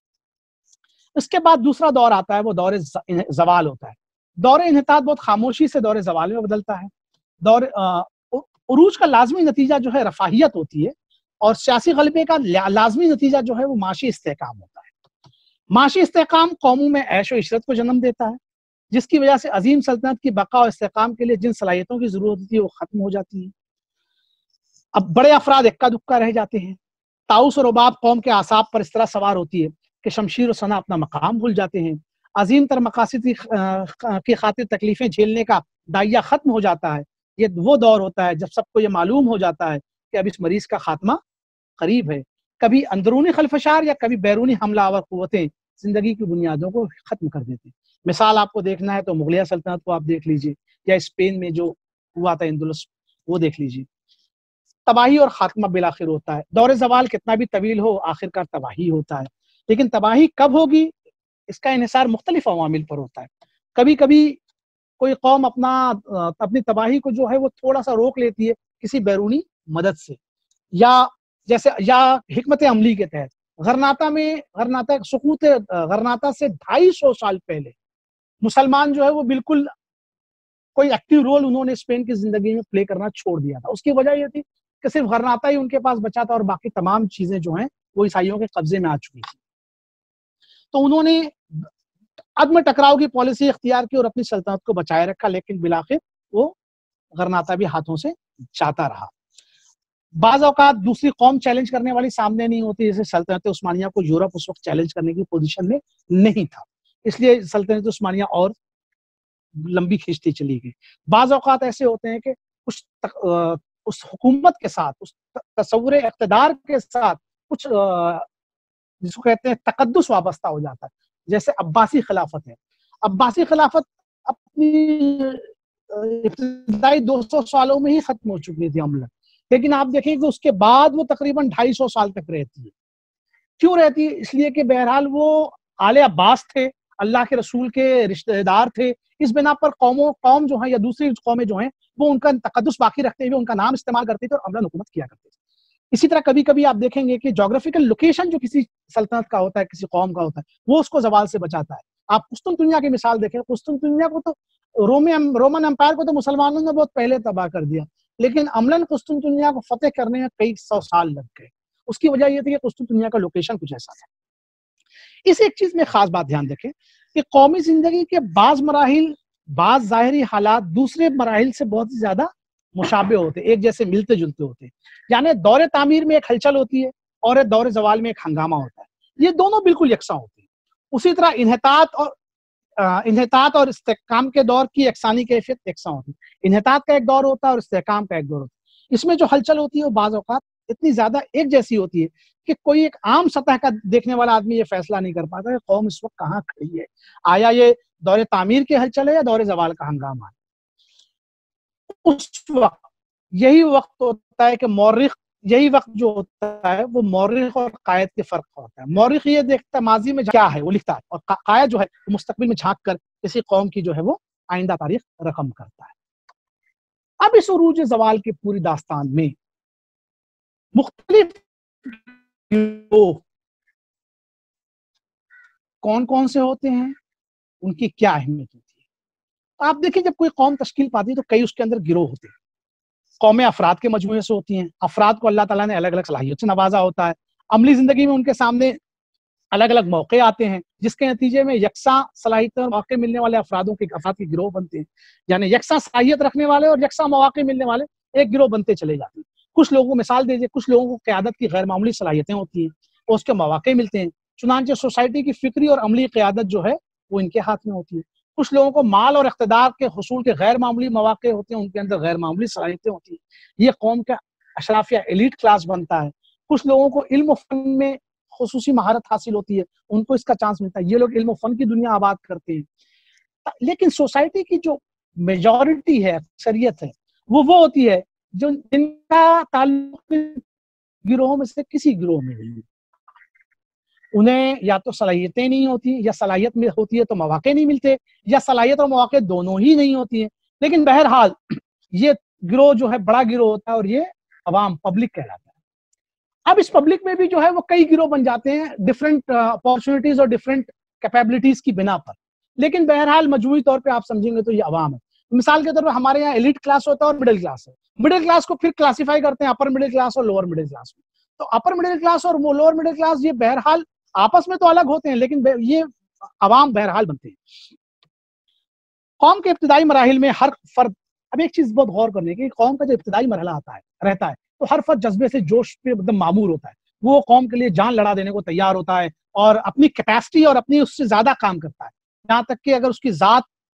اس کے بعد دوسرا دور آتا ہے، وہ دور زوال ہوتا ہے۔ دور انحطاط بہت خاموشی سے دور زوال میں بدلتا ہے۔ دور عروج کا لازمی نتیجہ جو ہے رفاہیت ہوتی ہے، اور سیاسی غلبے کا لازمی نتیجہ جو ہے وہ معاشی استحکام ہوتا ہے۔ معاشی استحکام قوموں میں عیش و عشرت کو جنم دیتا ہے، جس کی وجہ سے عظیم سلطنت کی بقا اور استحکام کے لیے جن صلاحیتوں کی ضرورت ہوتی ہے وہ ختم ہو جاتی ہیں۔ اب بڑے افراد اکا دکا رہ جاتے ہیں، طاؤس اور رباب قوم کے اعصاب پر اس طرح سوار ہوتی ہے کہ شمشیر و سنا اپنا مقام بھول جاتے ہیں، عظیم تر مقاصد کی خاطر تکلیفیں جھیلنے کا دائیا ختم ہو جاتا ہے، یہ وہ دور ہوتا ہے جب سب کو یہ معلوم ہو جاتا ہے کہ اب اس مریض کا خاتمہ قریب ہے۔ کبھی اندرونی خلفشار یا کبھی بیرونی حملہ آور قوتیں زندگی کی بنیادوں کو ختم کر دیتے ہیں۔ مثال آپ کو دیکھنا ہے تو مغلیہ سلطنت کو آپ دیکھ لیجئے، یا اسپین میں جو ہوا تھا اندلس، وہ دیکھ لیجئے۔ تباہی اور خاتمہ بالآخر ہوتا ہے۔ دور زوال کتنا بھی طویل ہو، آخر کار تباہی ہوتا ہے، لیکن تباہی کب ہوگی اس کا انحصار مختلف عوامل پر ہوتا ہے۔ کبھی کبھی کوئی قوم اپنا اپنی تباہی کو جو ہے وہ تھوڑا سا روک لیتی ہے کسی بیرونی مدد سے، یا جیسے یا حکمت عملی کے تحت۔ غرناطہ میں غرناطہ سقوط غرناطہ سے ڈھائی سو سال پہلے مسلمان جو ہے وہ بالکل کوئی ایکٹیو رول انہوں نے اسپین کی زندگی میں پلے کرنا چھوڑ دیا تھا۔ اس کی وجہ یہ تھی کہ صرف غرناطہ ہی ان کے پاس بچا تھا اور باقی تمام چیزیں جو ہیں وہ عیسائیوں کے قبضے میں آ چکی تھی۔ تو انہوں نے عدم ٹکراؤ کی پالیسی اختیار کی اور اپنی سلطنت کو بچائے رکھا، لیکن بالآخر وہ غرناطہ بھی ہاتھوں سے جاتا رہا۔ بعض اوقات دوسری قوم چیلنج کرنے والی سامنے نہیں ہوتی، جیسے سلطنت عثمانیہ کو یورپ اس وقت چیلنج کرنے کی پوزیشن میں نہیں تھا، اس لیے سلطنت عثمانیہ اور لمبی کھینچتی چلی گئی۔ بعض اوقات ایسے ہوتے ہیں کہ اس اس حکومت کے ساتھ، اس تصور اقتدار کے ساتھ کچھ جس کو کہتے ہیں تقدس وابستہ ہو جاتا ہے، جیسے عباسی خلافت ہے۔ عباسی خلافت اپنی ابتدائی دو سو سالوں میں ہی ختم ہو چکی تھی عملاً، لیکن آپ دیکھیں کہ اس کے بعد وہ تقریباً ڈھائی سو سال تک رہتی ہے۔ کیوں رہتی ہے؟ اس لیے کہ بہرحال وہ آل عباس تھے، اللہ کے رسول کے رشتہ دار تھے، اس بنا پر قوموں قوم جو ہیں یا دوسری قومیں جو ہیں وہ ان کا تقدس باقی رکھتے ہوئے ان کا نام استعمال کرتے تھے اور عملاً حکومت کیا کرتے تھے۔ اسی طرح کبھی کبھی آپ دیکھیں گے کہ جغرافیکل لوکیشن جو کسی سلطنت کا ہوتا ہے، کسی قوم کا ہوتا ہے، وہ اس کو زوال سے بچاتا ہے۔ آپ قسطنطنیہ کی مثال دیکھیں، قسطنطنیہ کو تو رومی رومن امپائر کو تو مسلمانوں نے بہت پہلے تباہ کر دیا، لیکن عملاً قسطنطنیہ کو فتح کرنے میں کئی سو سال لگ گئے۔ اس کی وجہ یہ تھی کہ قسطنطنیہ کا لوکیشن کچھ ایسا تھا۔ اس ایک چیز میں خاص بات دھیان رکھیں کہ قومی زندگی کے بعض مراحل، بعض ظاہری حالات دوسرے مراحل سے بہت زیادہ مشابہ ہوتے ہیں، ایک جیسے ملتے جلتے ہوتے ہیں۔ یعنی دور تعمیر میں ایک ہلچل ہوتی ہے اور دور زوال میں ایک ہنگامہ ہوتا ہے، یہ دونوں بالکل یکساں ہوتے ہیں۔ اسی طرح انحطاط اور انحطاط اور استحکام کے دور کی یکسانی کیفیت یکساں ہوتی ہے۔ انحطاط کا ایک دور ہوتا ہے اور استحکام کا ایک دور ہوتا ہے۔ اس میں جو ہلچل ہوتی ہے وہ بعض اوقات اتنی زیادہ ایک جیسی ہوتی ہے کہ کوئی ایک عام سطح کا دیکھنے والا آدمی یہ فیصلہ نہیں کر پاتا کہ قوم اس وقت کہاں کھڑی ہے، آیا یہ دور تعمیر کی ہلچل ہے یا دور زوال کا ہنگامہ ہے۔ اس وقت یہی وقت ہوتا ہے کہ مورخ یہی وقت جو ہوتا ہے وہ مورخ اور قائد کے فرق ہوتا ہے۔ مورخ یہ دیکھتا ہے ماضی میں کیا ہے وہ لکھتا ہے، اور قائد جو ہے وہ مستقبل میں جھانک کر کسی قوم کی جو ہے وہ آئندہ تاریخ رقم کرتا ہے۔ اب اس عروج زوال کی پوری داستان میں مختلف گروہ کون کون سے ہوتے ہیں، ان کی کیا اہمیت ہوتی ہے۔ آپ دیکھیں جب کوئی قوم تشکیل پاتی ہے تو کئی اس کے اندر گروہ ہوتے ہیں۔ قومیں افراد کے مجموعے سے ہوتی ہیں، افراد کو اللہ تعالیٰ نے الگ الگ صلاحیت سے نوازا ہوتا ہے، عملی زندگی میں ان کے سامنے الگ الگ موقع آتے ہیں جس کے نتیجے میں یکساں صلاحیتیں اور مواقع ملنے والے افرادوں کے افراد کے گروہ بنتے ہیں، یعنی یکساں صلاحیت رکھنے والے اور یکساں مواقع ملنے والے ایک گروہ بنتے چلے جاتے ہیں۔ کچھ لوگوں کو مثال دیجیے، کچھ لوگوں کو قیادت کی غیر معمولی صلاحیتیں ہوتی ہیں اور اس کے مواقع ملتے ہیں، چنانچہ سوسائٹی کی فکری اور عملی قیادت جو ہے وہ ان کے ہاتھ میں ہوتی ہے۔ کچھ لوگوں کو مال اور اقتدار کے حصول کے غیر معمولی مواقع ہوتے ہیں، ان کے اندر غیر معمولی صلاحیتیں ہوتی ہیں، یہ قوم کا اشراف یا ایلیٹ کلاس بنتا ہے۔ کچھ لوگوں کو علم و فن میں خصوصی مہارت حاصل ہوتی ہے، ان کو اس کا چانس ملتا ہے، یہ لوگ علم و فن کی دنیا آباد کرتے ہیں۔ لیکن سوسائٹی کی جو میجورٹی ہے، اکثریت ہے، وہ وہ ہوتی ہے جو جن کا تعلق گروہوں میں سے کسی گروہ میں نہیں، انہیں یا تو صلاحیتیں نہیں ہوتی، یا صلاحیت میں ہوتی ہے تو مواقع نہیں ملتے، یا صلاحیت اور مواقع دونوں ہی نہیں ہوتی ہیں۔ لیکن بہرحال یہ گروہ جو ہے بڑا گروہ ہوتا ہے اور یہ عوام پبلک کہلاتا ہے۔ اب اس پبلک میں بھی جو ہے وہ کئی گروہ بن جاتے ہیں ڈفرینٹ اپارچونیٹیز اور ڈفرینٹ کیپیبلٹیز کی بنا پر، لیکن بہرحال مجموعی طور پہ آپ سمجھیں گے تو یہ عوام ہے۔ مثال کے طور پر ہمارے یہاں ایلیٹ کلاس ہوتا ہے اور مڈل کلاس ہے، مڈل کلاس کو پھر کلاسیفائی کرتے ہیں اپر مڈل کلاس اور لوور مڈل کلاس میں۔ تو اپر مڈل کلاس اور لوور مڈل کلاس یہ بہرحال آپس میں تو الگ ہوتے ہیں، لیکن یہ عوام بہرحال بنتے ہیں۔ قوم کے ابتدائی مراحل میں ہر فرد، اب ایک چیز بہت غور کرنے کی، قوم کا جو ابتدائی مرحلہ آتا ہے رہتا ہے تو ہر فرد جذبے سے جوش پہ مطلب معمور ہوتا ہے، وہ قوم کے لیے جان لڑا دینے کو تیار ہوتا ہے اور اپنی کیپیسٹی اور اپنی اس سے زیادہ کام کرتا ہے، یہاں تک کہ اگر اس کی ذات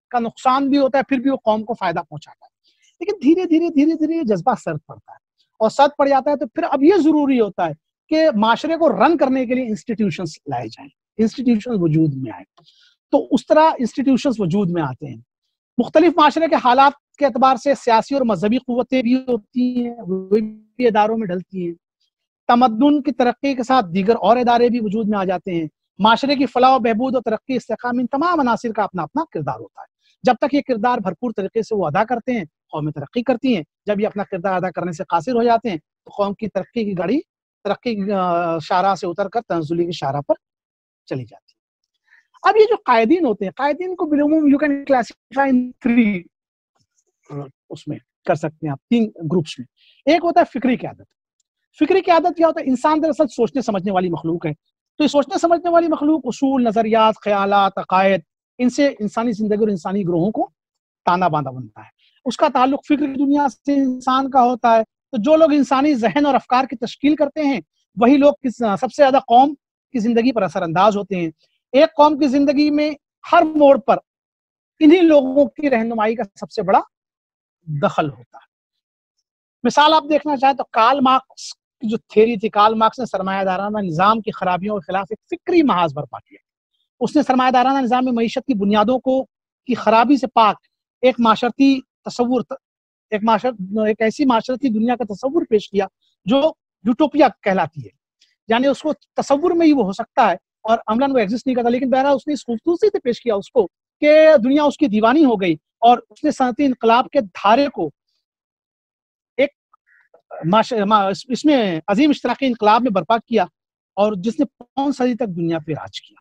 کا نقصان بھی ہوتا ہے، پھر بھی وہ قوم کو فائدہ پہنچاتا ہے. لیکن دھیرے دھیرے دھیرے دھیرے یہ جذبہ سرد پڑتا ہے، اور سرد پڑ جاتا ہے تو پھر اب یہ ضروری ہوتا ہے کہ معاشرے کو رن کرنے کے لیے انسٹیٹیوشنز لائے جائیں، انسٹیٹیوشنز وجود میں آئیں. تو اس طرح انسٹیٹیوشنز وجود میں آتے ہیں. مختلف معاشرے کے حالات کے اعتبار سے سیاسی اور مذہبی قوتیں بھی ہوتی ہیں، وہ بھی اداروں میں ڈھلتی ہیں. تمدن کی ترقی کے ساتھ دیگر اور ادارے بھی وجود میں آ جاتے ہیں. معاشرے کی فلاح و بہبود اور ترقی استحکام ان تمام عناصر کا اپنا اپنا کردار ہوتا ہے. جب تک یہ کردار بھرپور طریقے سے وہ ادا کرتے ہیں، قومیں ترقی کرتی ہیں. جب یہ اپنا کردار ادا کرنے سے قاصر ہو جاتے ہیں تو قوم کی ترقی کی گاڑی ترقی کی شاہراہ سے اتر کر تنزلی کی شاہراہ پر چلی جاتی ہے. اب یہ جو قائدین ہوتے ہیں، قائدین کو بالعموم you can classify in three, اس میں کر سکتے ہیں آپ تین گروپس میں. ایک ہوتا ہے فکری قیادت. فکری قیادت کیا ہوتا ہے؟ انسان دراصل سوچنے سمجھنے والی مخلوق ہے. تو یہ سوچنے سمجھنے والی مخلوق اصول، نظریات، خیالات، عقائد، ان سے انسانی زندگی اور انسانی گروہوں کو تانا باندھا بنتا ہے. اس کا تعلق فکر کی دنیا سے انسان کا ہوتا ہے. تو جو لوگ انسانی ذہن اور افکار کی تشکیل کرتے ہیں وہی لوگ سب سے زیادہ قوم کی زندگی پر اثر انداز ہوتے ہیں. ایک قوم کی زندگی میں ہر موڑ پر انہی لوگوں کی رہنمائی کا سب سے بڑا دخل ہوتا ہے. مثال آپ دیکھنا چاہیں تو کارل مارکس کی جو تھیوری تھی، کارل مارکس نے سرمایہ دارانہ نظام کی خرابیوں کے خلاف ایک فکری محاذ برپا کیا. اس نے سرمایہ دارانہ نظام میں معیشت کی بنیادوں کو کی خرابی سے پاک ایک معاشرتی تصور ایک معاشرت ایک ایسی معاشرتی دنیا کا تصور پیش کیا جو یوٹوپیا کہلاتی ہے. یعنی اس کو تصور میں ہی وہ ہو سکتا ہے اور عملاً وہ ایگزسٹ نہیں کرتا، لیکن بہرحال اس نے اس خوبصورتی سے پیش کیا اس کو کہ دنیا اس کی دیوانی ہو گئی. اور اس نے صنعتی انقلاب کے دھارے کو ایک اس میں عظیم اشتراکی انقلاب میں برپا کیا، اور جس نے پانچ صدی تک دنیا پہ راج کیا.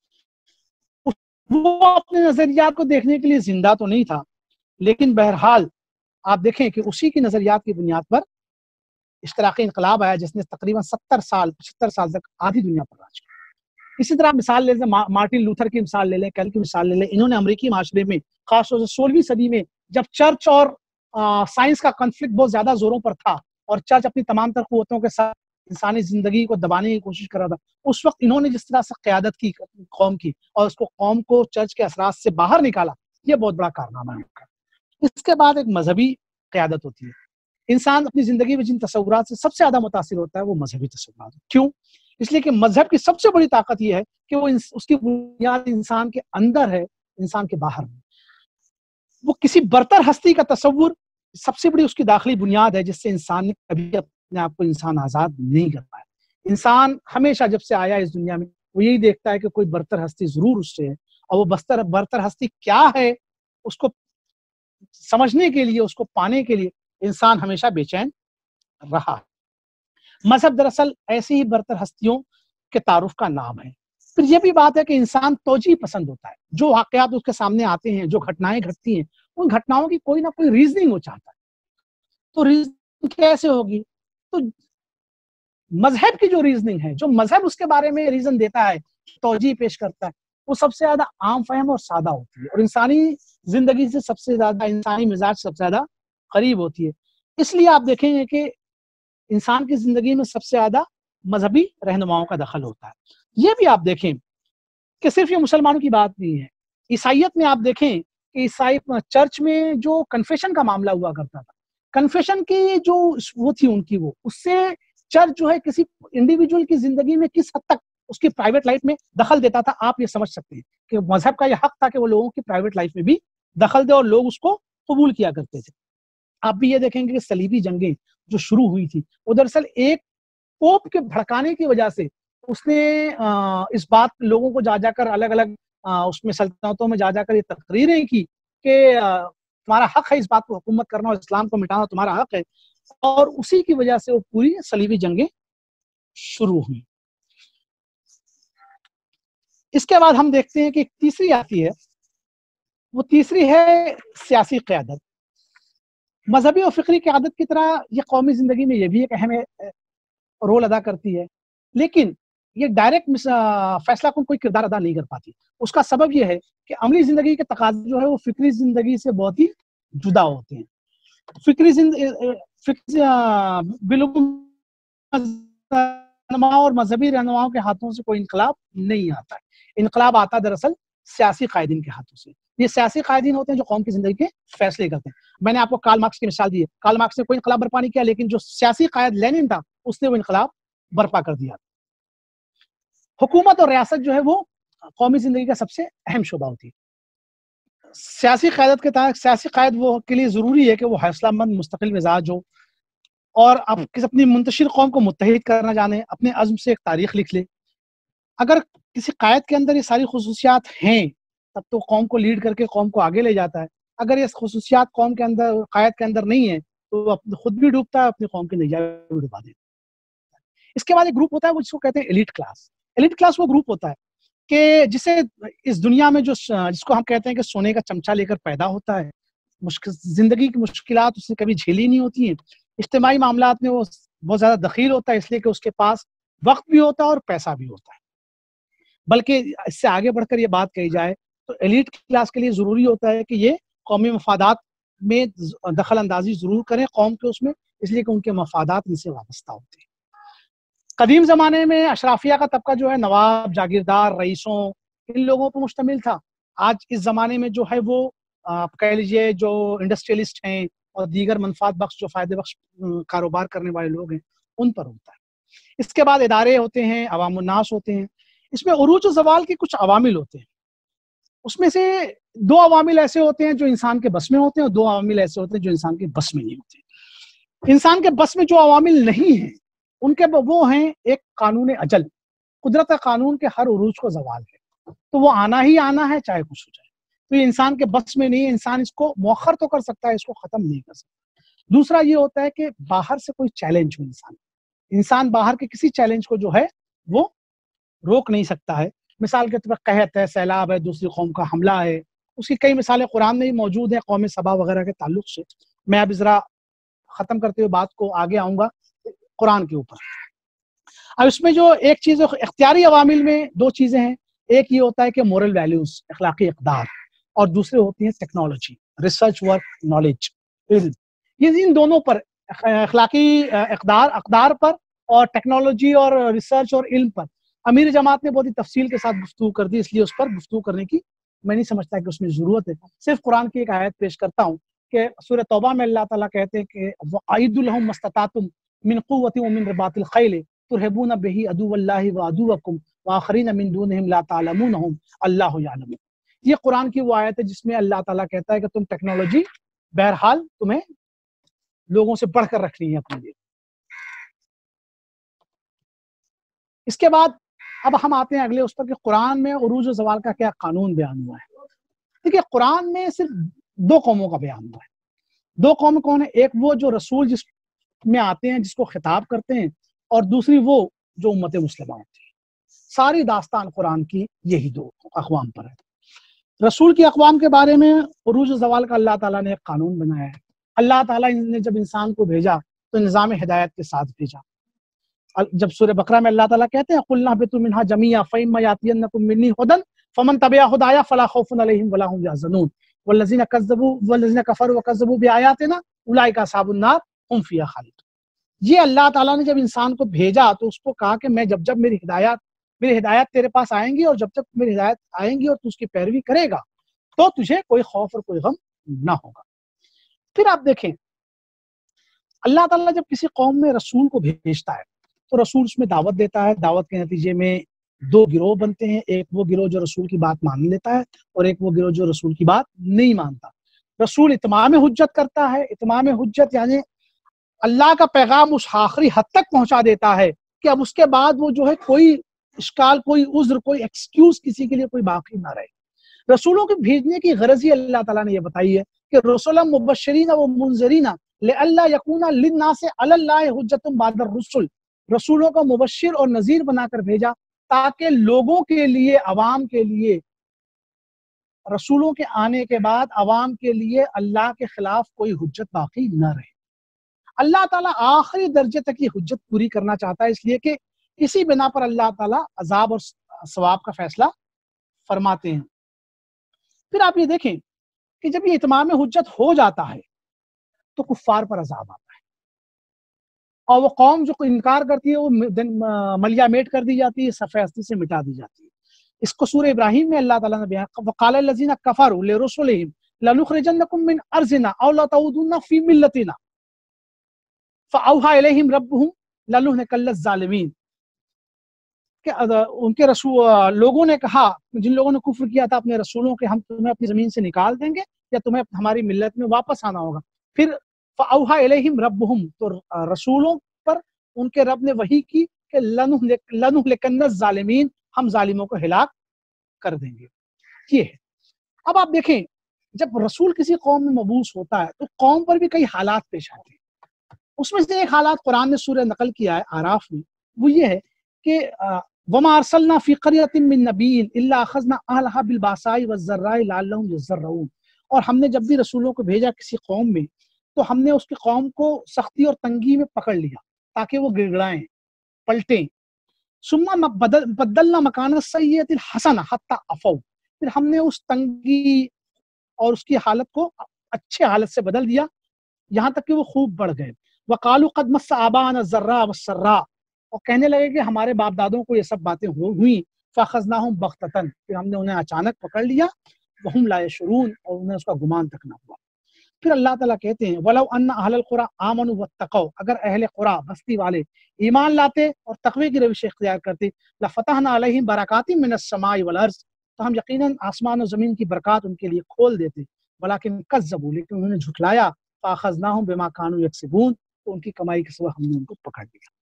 وہ اپنے نظریات کو دیکھنے کے لیے زندہ تو نہیں تھا، لیکن بہرحال آپ دیکھیں کہ اسی کی نظریات کی بنیاد پر اشتراکی انقلاب آیا جس نے تقریباً ستر سال پچہتر سال تک آدھی دنیا پر راج کیا. اسی طرح مثال لے لیں، مارٹن لوتھر کی مثال لے لیں، کیل کی مثال لے لیں. انہوں نے امریکی معاشرے میں خاص طور سے سولہویں صدی میں جب چرچ اور سائنس کا کنفلکٹ بہت زیادہ زوروں پر تھا اور چرچ اپنی تمام تر قوتوں کے ساتھ انسانی زندگی کو دبانے کی کوشش کر رہا تھا، اس وقت انہوں نے جس طرح سے قیادت کی قوم کی اور اس کو قوم کو چرچ کے اثرات سے باہر نکالا، یہ بہت بڑا کارنامہ ہے. اس کے بعد ایک مذہبی قیادت ہوتی ہے. انسان اپنی زندگی میں جن تصورات سے سب سے زیادہ متاثر ہوتا ہے وہ مذہبی تصورات. کیوں؟ اس لیے کہ مذہب کی سب سے بڑی طاقت یہ ہے کہ وہ اس کی بنیاد انسان کے اندر ہے، انسان کے باہر نہیں. وہ کسی برتر ہستی کا تصور سب سے بڑی اس کی داخلی بنیاد ہے جس سے انسان نے کبھی اپنے آپ کو انسان آزاد نہیں کر پایا. انسان ہمیشہ جب سے آیا اس دنیا میں وہ یہی دیکھتا ہے کہ کوئی برتر ہستی ضرور اس سے ہے، اور وہ بستر برتر ہستی کیا ہے اس کو سمجھنے کے لیے، اس کو پانے کے لیے انسان ہمیشہ بے چین رہا. مذہب دراصل ایسی ہی برتر ہستیوں کے تعارف کا نام ہے. پھر یہ بھی بات ہے کہ انسان توجیہ پسند ہوتا ہے. جو واقعات اس کے سامنے آتے ہیں، جو گھٹنائیں گھٹتی ہیں، ان گھٹناؤں کی کوئی نہ کوئی ریزننگ وہ چاہتا ہے. تو ریزننگ کیسے ہوگی؟ تو مذہب کی جو ریزننگ ہے، جو مذہب اس کے بارے میں ریزن دیتا ہے، توجیہ پیش کرتا ہے، وہ سب سے زیادہ عام فہم اور سادہ ہوتی ہے اور انسانی زندگی سے سب سے زیادہ، انسانی مزاج سے سب سے زیادہ قریب ہوتی ہے. اس لیے آپ دیکھیں گے کہ انسان کی زندگی میں سب سے زیادہ مذہبی رہنماؤں کا دخل ہوتا ہے. یہ بھی آپ دیکھیں کہ صرف یہ مسلمانوں کی بات نہیں ہے. عیسائیت میں آپ دیکھیں کہ عیسائی چرچ میں جو کنفیشن کا معاملہ ہوا کرتا تھا، کنفیشن کی جو وہ تھی ان کی، وہ اس سے چرچ جو ہے کسی انڈیویجول کی زندگی میں کس حد تک اس کی پرائیویٹ لائف میں دخل دیتا تھا. آپ یہ سمجھ سکتے ہیں کہ مذہب کا یہ حق تھا کہ وہ لوگوں کی پرائیویٹ لائف میں بھی دخل دے اور لوگ اس کو قبول کیا کرتے تھے. آپ بھی یہ دیکھیں گے کہ صلیبی جنگیں جو شروع ہوئی تھی وہ دراصل ایک پوپ کے بھڑکانے کی وجہ سے اس نے اس بات لوگوں کو جا جا کر الگ الگ اس میں سلطنتوں میں جا جا کر یہ تقریریں کی کہ تمہارا حق ہے اس بات کو حکومت کرنا اور اسلام کو مٹانا تمہارا حق ہے، اور اسی کی وجہ سے وہ پوری صلیبی جنگیں شروع ہوئی. اس کے بعد ہم دیکھتے ہیں کہ ایک تیسری آتی ہے، وہ تیسری ہے سیاسی قیادت. مذہبی اور فکری قیادت کی طرح یہ قومی زندگی میں یہ بھی ایک اہم رول ادا کرتی ہے، لیکن یہ ڈائریکٹ فیصلہ کن کوئی کردار ادا نہیں کر پاتی. اس کا سبب یہ ہے کہ عملی زندگی کے تقاضے جو ہے وہ فکری زندگی سے بہت ہی جدا ہوتے ہیں. فکری زندگی رہنماؤں اور مذہبی رہنماؤں کے ہاتھوں سے کوئی انقلاب نہیں آتا ہے. انقلاب آتا دراصل سیاسی قائدین کے ہاتھوں سے. یہ سیاسی قائدین ہوتے ہیں جو قوم کی زندگی کے فیصلے کرتے ہیں۔ میں نے آپ کو کارل مارکس کی مثال دی ہے، کارل مارکس نے کوئی انقلاب برپا نہیں کیا، لیکن جو سیاسی قائد لینن تھا اس نے وہ انقلاب برپا کر دیا۔ حکومت اور ریاست جو ہے وہ قومی زندگی کا سب سے اہم شعبہ ہوتی ہے۔ سیاسی قیادت کے تحت سیاسی قائد وہ کے لیے ضروری ہے کہ وہ حوصلہ مند مستقل مزاج ہو اور اب اپنی منتشر قوم کو متحد کرنا جانے، اپنے عزم سے ایک تاریخ لکھ لے۔ اگر کسی قائد کے اندر یہ ساری خصوصیات ہیں تب تو قوم کو لیڈ کر کے قوم کو آگے لے جاتا ہے، اگر یہ خصوصیات قوم کے اندر قائد کے اندر نہیں ہے تو خود بھی ڈوبتا ہے، اپنی قوم کی نجات بھی ڈوبا دیتا ہے۔ اس کے بعد ایک گروپ ہوتا ہے وہ جس کو کہتے ہیں ایلیٹ کلاس۔ ایلیٹ کلاس وہ گروپ ہوتا ہے کہ جسے اس دنیا میں جو جس کو ہم کہتے ہیں کہ سونے کا چمچہ لے کر پیدا ہوتا ہے، مشکل زندگی کی مشکلات اس نے کبھی جھیلی نہیں ہوتی ہیں، اجتماعی معاملات میں وہ بہت زیادہ دخیل ہوتا ہے اس لیے کہ اس کے پاس وقت بھی ہوتا ہے اور پیسہ بھی ہوتا ہے۔ بلکہ اس سے آگے بڑھ کر یہ بات کہی جائے تو ایلیٹ کلاس کے لیے ضروری ہوتا ہے کہ یہ قومی مفادات میں دخل اندازی ضرور کریں قوم کے اس میں، اس لیے کہ ان کے مفادات ان سے وابستہ ہوتے ہیں۔ قدیم زمانے میں اشرافیہ کا طبقہ جو ہے نواب، جاگیردار، رئیسوں، ان لوگوں پر مشتمل تھا۔ آج اس زمانے میں جو ہے وہ آپ کہہ لیجیے جو انڈسٹریلسٹ ہیں اور دیگر منفعت بخش جو فائدے بخش کاروبار کرنے والے لوگ ہیں ان پر ہوتا ہے۔ اس کے بعد ادارے ہوتے ہیں، عوام الناس ہوتے ہیں۔ اس میں عروج و زوال کے کچھ عوامل ہوتے ہیں، اس میں سے دو عوامل ایسے ہوتے ہیں جو انسان کے بس میں ہوتے ہیں اور دو عوامل ایسے ہوتے ہیں جو انسان کے بس میں نہیں ہوتے۔ انسان کے بس میں جو عوامل نہیں ہیں ان کے وہ ہیں ایک قانون اجل، قدرت قانون کے ہر عروج کو زوال ہے تو وہ آنا ہی آنا ہے چاہے کچھ ہو جائے، تو یہ انسان کے بس میں نہیں ہے، انسان اس کو مؤخر تو کر سکتا ہے، اس کو ختم نہیں کر سکتا۔ دوسرا یہ ہوتا ہے کہ باہر سے کوئی چیلنج ہو، انسان انسان باہر کے کسی چیلنج کو جو ہے وہ روک نہیں سکتا ہے۔ مثال کے طور پر قحط ہے، سیلاب ہے، دوسری قوم کا حملہ ہے، اس کی کئی مثالیں قرآن میں ہی موجود ہیں قوم سبا وغیرہ کے تعلق سے۔ میں اب ذرا ختم کرتے ہوئے بات کو آگے آؤں گا قرآن کے اوپر۔ اب اس میں جو ایک چیز اختیاری عوامل میں دو چیزیں ہیں، ایک یہ ہوتا ہے کہ مورل ویلیوز، اخلاقی اقدار، اور دوسرے ہوتی ہیں ٹیکنالوجی، ریسرچ ورک، نالج، علم۔ یہ ان دونوں پر اخلاقی اقدار اقدار پر اور ٹیکنالوجی اور ریسرچ اور علم پر امیر جماعت نے بہت ہی تفصیل کے ساتھ گفتگو کر دی، اس لیے اس پر گفتگو کرنے کی میں نہیں سمجھتا کہ اس میں ضرورت ہے۔ صرف قرآن کی ایک آیت پیش کرتا ہوں کہ سورہ توبہ میں اللہ تعالیٰ کہتے ہیں کہ وَأَعِدُّوا لَهُم مَا اسْتَطَعْتُم مِّن قُوَّةٍ وَمِن رِّبَاطِ الْخَيْلِ تُرْهِبُونَ بِهِ عَدُوَّ اللَّهِ وَعَدُوَّكُمْ وَآخَرِينَ مِن دُونِهِمْ لَا تَعْلَمُونَهُمْ اللَّهُ يَعْلَمُ۔ یہ قرآن کی وہ آیت ہے جس میں اللہ تعالیٰ کہتا ہے کہ تم ٹیکنالوجی بہرحال تمہیں لوگوں سے بڑھ کر رکھنی ہے اپنے لیے۔ اس کے بعد اب ہم آتے ہیں اگلے اس پر کہ قرآن میں عروج و زوال کا کیا قانون بیان ہوا ہے۔ دیکھیے قرآن میں صرف دو قوموں کا بیان ہوا ہے۔ دو قوم کون ہیں؟ ایک وہ جو رسول جس میں آتے ہیں جس کو خطاب کرتے ہیں، اور دوسری وہ جو امت مسلمہ ہوتی ہے۔ ساری داستان قرآن کی یہی دو اقوام پر ہے۔ رسول کی اقوام کے بارے میں عروج و زوال کا اللہ تعالیٰ نے ایک قانون بنایا ہے۔ اللہ تعالیٰ نے جب انسان کو بھیجا تو نظام ہدایت کے ساتھ بھیجا۔ جب سورہ بقرہ میں اللہ تعالیٰ کہتے ہیں قُلْنَا اهْبِطُوا مِنْهَا جَمِيعًا فَإِمَّا يَأْتِيَنَّكُم مِّنِّي هُدًى فَمَن تَبِعَ هُدَايَ فَلَا خَوْفٌ عَلَيْهِمْ وَلَا هُمْ يَحْزَنُونَ وَالَّذِينَ كَذَّبُوا وَالَّذِينَ كَفَرُوا وَكَذَّبُوا بِآيَاتِنَا أُولَٰئِكَ أَصْحَابُ النَّارِ هُمْ فِيهَا خَالِدُونَ۔ یہ اللہ تعالیٰ نے جب انسان کو بھیجا تو اس کو کہا کہ میں جب جب میری ہدایات میری ہدایت تیرے پاس آئیں گی اور جب جب میری ہدایت آئیں گی اور تو اس کی پیروی کرے گا تو تجھے کوئی خوف اور کوئی غم نہ ہوگا۔ پھر آپ دیکھیں اللہ تعالیٰ جب کسی قوم میں رسول کو بھیجتا ہے تو رسول اس میں دعوت دیتا ہے، دعوت کے نتیجے میں دو گروہ بنتے ہیں، ایک وہ گروہ جو رسول کی بات مان لیتا ہے اور ایک وہ گروہ جو رسول کی بات نہیں مانتا۔ رسول اتمام حجت کرتا ہے، اتمام حجت یعنی اللہ کا پیغام اس آخری حد تک پہنچا دیتا ہے کہ اب اس کے بعد وہ جو ہے کوئی اشکال، کوئی عذر، کوئی ایکسکیوز کسی کے لیے کوئی باقی نہ رہے۔ رسولوں کے بھیجنے کی غرض ہی اللہ تعالیٰ نے یہ بتائی ہے کہ رسولا مبشرین و منذرین لئلا یکون للناس علی اللہ حجت بعد الرسل، رسولوں کو مبشر اور نذیر بنا کر بھیجا تاکہ لوگوں کے لیے، عوام کے لیے، رسولوں کے آنے کے بعد عوام کے لیے اللہ کے خلاف کوئی حجت باقی نہ رہے۔ اللہ تعالیٰ آخری درجے تک یہ حجت پوری کرنا چاہتا ہے، اس لیے کہ اسی بنا پر اللہ تعالیٰ عذاب اور ثواب کا فیصلہ فرماتے ہیں۔ پھر آپ یہ دیکھیں کہ جب یہ اتمام حجت ہو جاتا ہے تو کفار پر عذاب آتا ہے اور وہ قوم جو انکار کرتی ہے وہ ملیا میٹ کر دی جاتی ہے، صفحہ ہستی سے مٹا دی جاتی ہے۔ اس کو سورہ ابراہیم میں اللہ تعالیٰ نے بیان وقال الذین کفروا لرسلہم لنخرجنکم من ارضنا او لتعودن فی ملتنا فاوحی الیہم ربہم لنہلکن الظالمین، کہ ان کے رسول لوگوں نے کہا، جن لوگوں نے کفر کیا تھا اپنے رسولوں کے، ہم تمہیں اپنی زمین سے نکال دیں گے یا تمہیں ہماری ملت میں واپس آنا ہوگا۔ پھر فاوحی الیہم ربہم، تو رسولوں پر ان کے رب نے وحی کی کہ لنہلکن الظالمین، ہم ظالموں کو ہلاک کر دیں گے۔ یہ ہے۔ اب آپ دیکھیں، جب رسول کسی قوم میں مبعوث ہوتا ہے تو قوم پر بھی کئی حالات پیش آتے ہیں۔ اس میں سے ایک حالات قرآن نے سورہ نقل کیا ہے آراف میں، وہ یہ ہے کہ وَمَا أَرْسَلْنَا فِي قَرْيَةٍ مِّن نَبِيٍّ إِلَّا أَخَذْنَا أَهْلَهَا بِالْبَأْسَاءِ وَالضَّرَّاءِ لَعَلَّهُمْ يَضَّرَّعُونَ، اور ہم نے جب بھی رسولوں کو بھیجا کسی قوم میں تو ہم نے اس کی قوم کو سختی اور تنگی میں پکڑ لیا تاکہ وہ گڑگڑائیں، پلٹیں۔ ثُمَّ بَدَّلْنَا مَكَانَ السَّيِّئَةِ الْحَسَنَةَ حَتَّىٰ عَفَوْا، پھر ہم نے اس تنگی اور اس کی حالت کو اچھے حالت سے بدل دیا یہاں تک کہ وہ خوب بڑھ گئے۔ وَقَالُوا قَدْ مَسَّ آبَاءَنَا الضَّرَّاءُ وَالسَّرَّاءُ، اور کہنے لگے کہ ہمارے باپ دادوں کو یہ سب باتیں ہوئیں، فَأَخَذْنَاهُمْ بَغْتَةً، پھر ہم نے انہیں اچانک پکڑ لیا، وَهُمْ لَا يَشْعُرُونَ، اور انہیں اس کا گمان تک نہ ہوا۔ پھر اللہ تعالیٰ کہتے ہیں وَلَوْ أَنَّ أَهْلَ الْقُرَىٰ آمَنُوا وَاتَّقَوْا، اگر اہل قرآ بستی والے ایمان لاتے اور تقوی کی روش اختیار کرتے، لَفَتَحْنَا عَلَيْهِمْ بَرَكَاتٍ مِّنَ السَّمَاءِ وَالْأَرْضِ، تو ہم یقیناً آسمان و زمین کی برکات ان کے لیے کھول دیتے، وَلَٰكِن كَذَّبُوا، لیکن انہوں نے جھٹلایا، فَأَخَذْنَاهُمْ بِمَا كَانُوا يَكْسِبُونَ، تو ان کی کمائی کے سوا ہم نے ان کو پکڑ لیا۔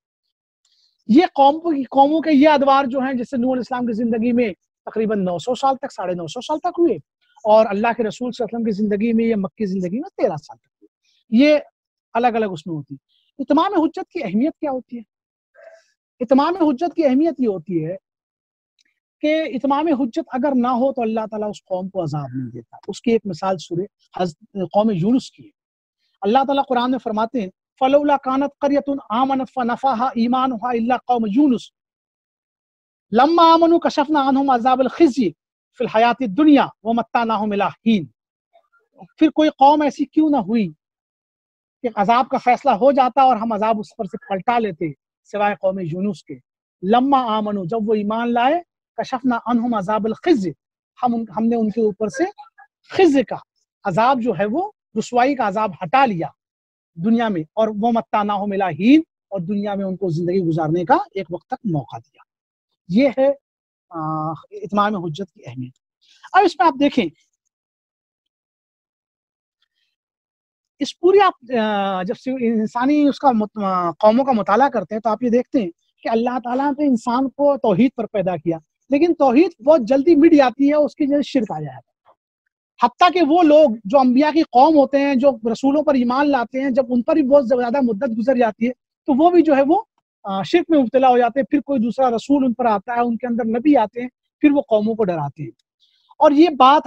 یہ قوموں کی قوموں کے یہ ادوار جو ہیں، جس سے نوح علیہ السلام کی زندگی میں تقریباً نو سو سال تک ساڑھے نو سو سال تک ہوئے، اور اللہ کے رسول صلی اللہ علیہ وسلم کی زندگی میں یا مکی زندگی میں تیرہ سال تک ہوئے۔ یہ الگ الگ اس میں ہوتی ہے۔ اتمام حجت کی اہمیت کیا ہوتی ہے؟ اتمام حجت کی اہمیت یہ ہوتی ہے کہ اتمام حجت اگر نہ ہو تو اللہ تعالیٰ اس قوم کو عذاب نہیں دیتا۔ اس کی ایک مثال سورہ قوم یونس کی ہے۔ اللہ تعالیٰ قرآن میں فرماتے ہیں فَلَوْلَا كَانَتْ قَرْيَةٌ آمَنَتْ فَنَفَعَهَا إِيمَانُهَا إِلَّا قَوْمَ يُونُسَ لَمَّا آمَنُوا كَشَفْنَا عَنْهُمْ عَذَابَ الْخِزْيِ فِي الْحَيَاةِ الدُّنْيَا وَمَتَّعْنَاهُمْ إِلَىٰ حِينٍ، پھر کوئی قوم ایسی کیوں نہ ہوئی کہ عذاب کا فیصلہ ہو جاتا اور ہم عذاب اس پر سے پلٹا لیتے، سوائے قوم یونس کے۔ لما آمنوا، جب وہ ایمان لائے، کشفنا عنہم عذاب الخزي، ہم ہم نے ان کے اوپر سے خزي کا عذاب جو ہے وہ رسوائی کا عذاب ہٹا لیا دنیا میں، اور وہ متعناہم الی حین، اور دنیا میں ان کو زندگی گزارنے کا ایک وقت تک موقع دیا۔ یہ ہے اتمام حجت کی اہمیت۔ اب اس میں آپ دیکھیں، اس پوری آپ جب انسانی اس کا قوموں کا مطالعہ کرتے ہیں تو آپ یہ دیکھتے ہیں کہ اللہ تعالیٰ نے انسان کو توحید پر پیدا کیا، لیکن توحید بہت جلدی مٹ جاتی ہے، اس کی جگہ شرک آ جاتا ہے۔ حتیٰ کہ وہ لوگ جو انبیاء کی قوم ہوتے ہیں، جو رسولوں پر ایمان لاتے ہیں، جب ان پر بھی بہت زیادہ مدت گزر جاتی ہے تو وہ بھی جو ہے وہ شرک میں مبتلا ہو جاتے ہیں۔ پھر کوئی دوسرا رسول ان پر آتا ہے، ان کے اندر نبی آتے ہیں، پھر وہ قوموں کو ڈراتے ہیں، اور یہ بات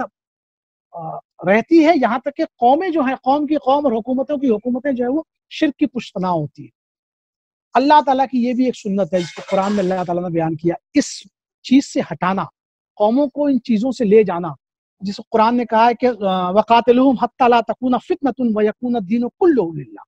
رہتی ہے یہاں تک کہ قومیں جو ہیں، قوم کی قوم اور حکومتوں کی حکومتیں جو ہے وہ شرک کی پشت پناہ ہوتی ہیں۔ اللہ تعالیٰ کی یہ بھی ایک سنت ہے جس کو قرآن میں اللہ تعالیٰ نے بیان کیا، اس چیز سے ہٹانا، قوموں کو ان چیزوں سے لے جانا، جس کو قرآن نے کہا ہے کہ وَقَاتِلُوهُمْ حَتَّىٰ لَا تَكُونَ فِتْنَةٌ وَيَكُونَ الدِّينُ كُلُّهُ لِلَّهِ،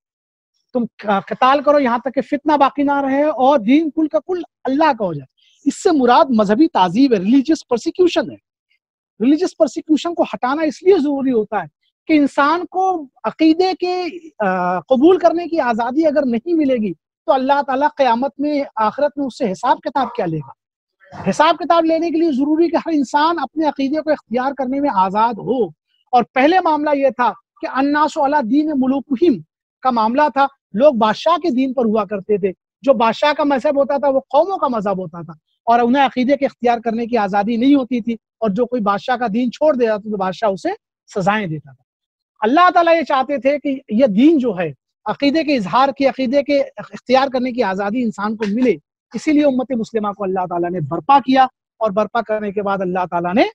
تم قتال کرو یہاں تک کہ فتنہ باقی نہ رہے اور دین کل کا کل اللہ کا ہو جائے۔ اس سے مراد مذہبی تعذیب ہے، ریلیجس پرسیکیوشن ہے۔ ریلیجس پرسیکیوشن کو ہٹانا اس لیے ضروری ہوتا ہے کہ انسان کو عقیدے کے قبول کرنے کی آزادی اگر نہیں ملے گی تو اللہ تعالیٰ قیامت میں، آخرت میں اس سے حساب کتاب کیا لے گا؟ حساب کتاب لینے کے لیے ضروری کہ ہر انسان اپنے عقیدے کو اختیار کرنے میں آزاد ہو۔ اور پہلے معاملہ یہ تھا کہ الناس علی دین ملوکہم کا معاملہ تھا، لوگ بادشاہ کے دین پر ہوا کرتے تھے، جو بادشاہ کا مذہب ہوتا تھا وہ قوموں کا مذہب ہوتا تھا، اور انہیں عقیدے کے اختیار کرنے کی آزادی نہیں ہوتی تھی، اور جو کوئی بادشاہ کا دین چھوڑ دیتا تھا تو بادشاہ اسے سزائیں دیتا تھا۔ اللہ تعالیٰ یہ چاہتے تھے کہ یہ دین جو ہے، عقیدے کے اظہار کی، عقیدے کے اختیار کرنے کی آزادی انسان کو ملے، اسی لیے امت مسلمہ کو اللہ تعالیٰ نے برپا کیا، اور برپا کرنے کے بعد اللہ تعالیٰ نے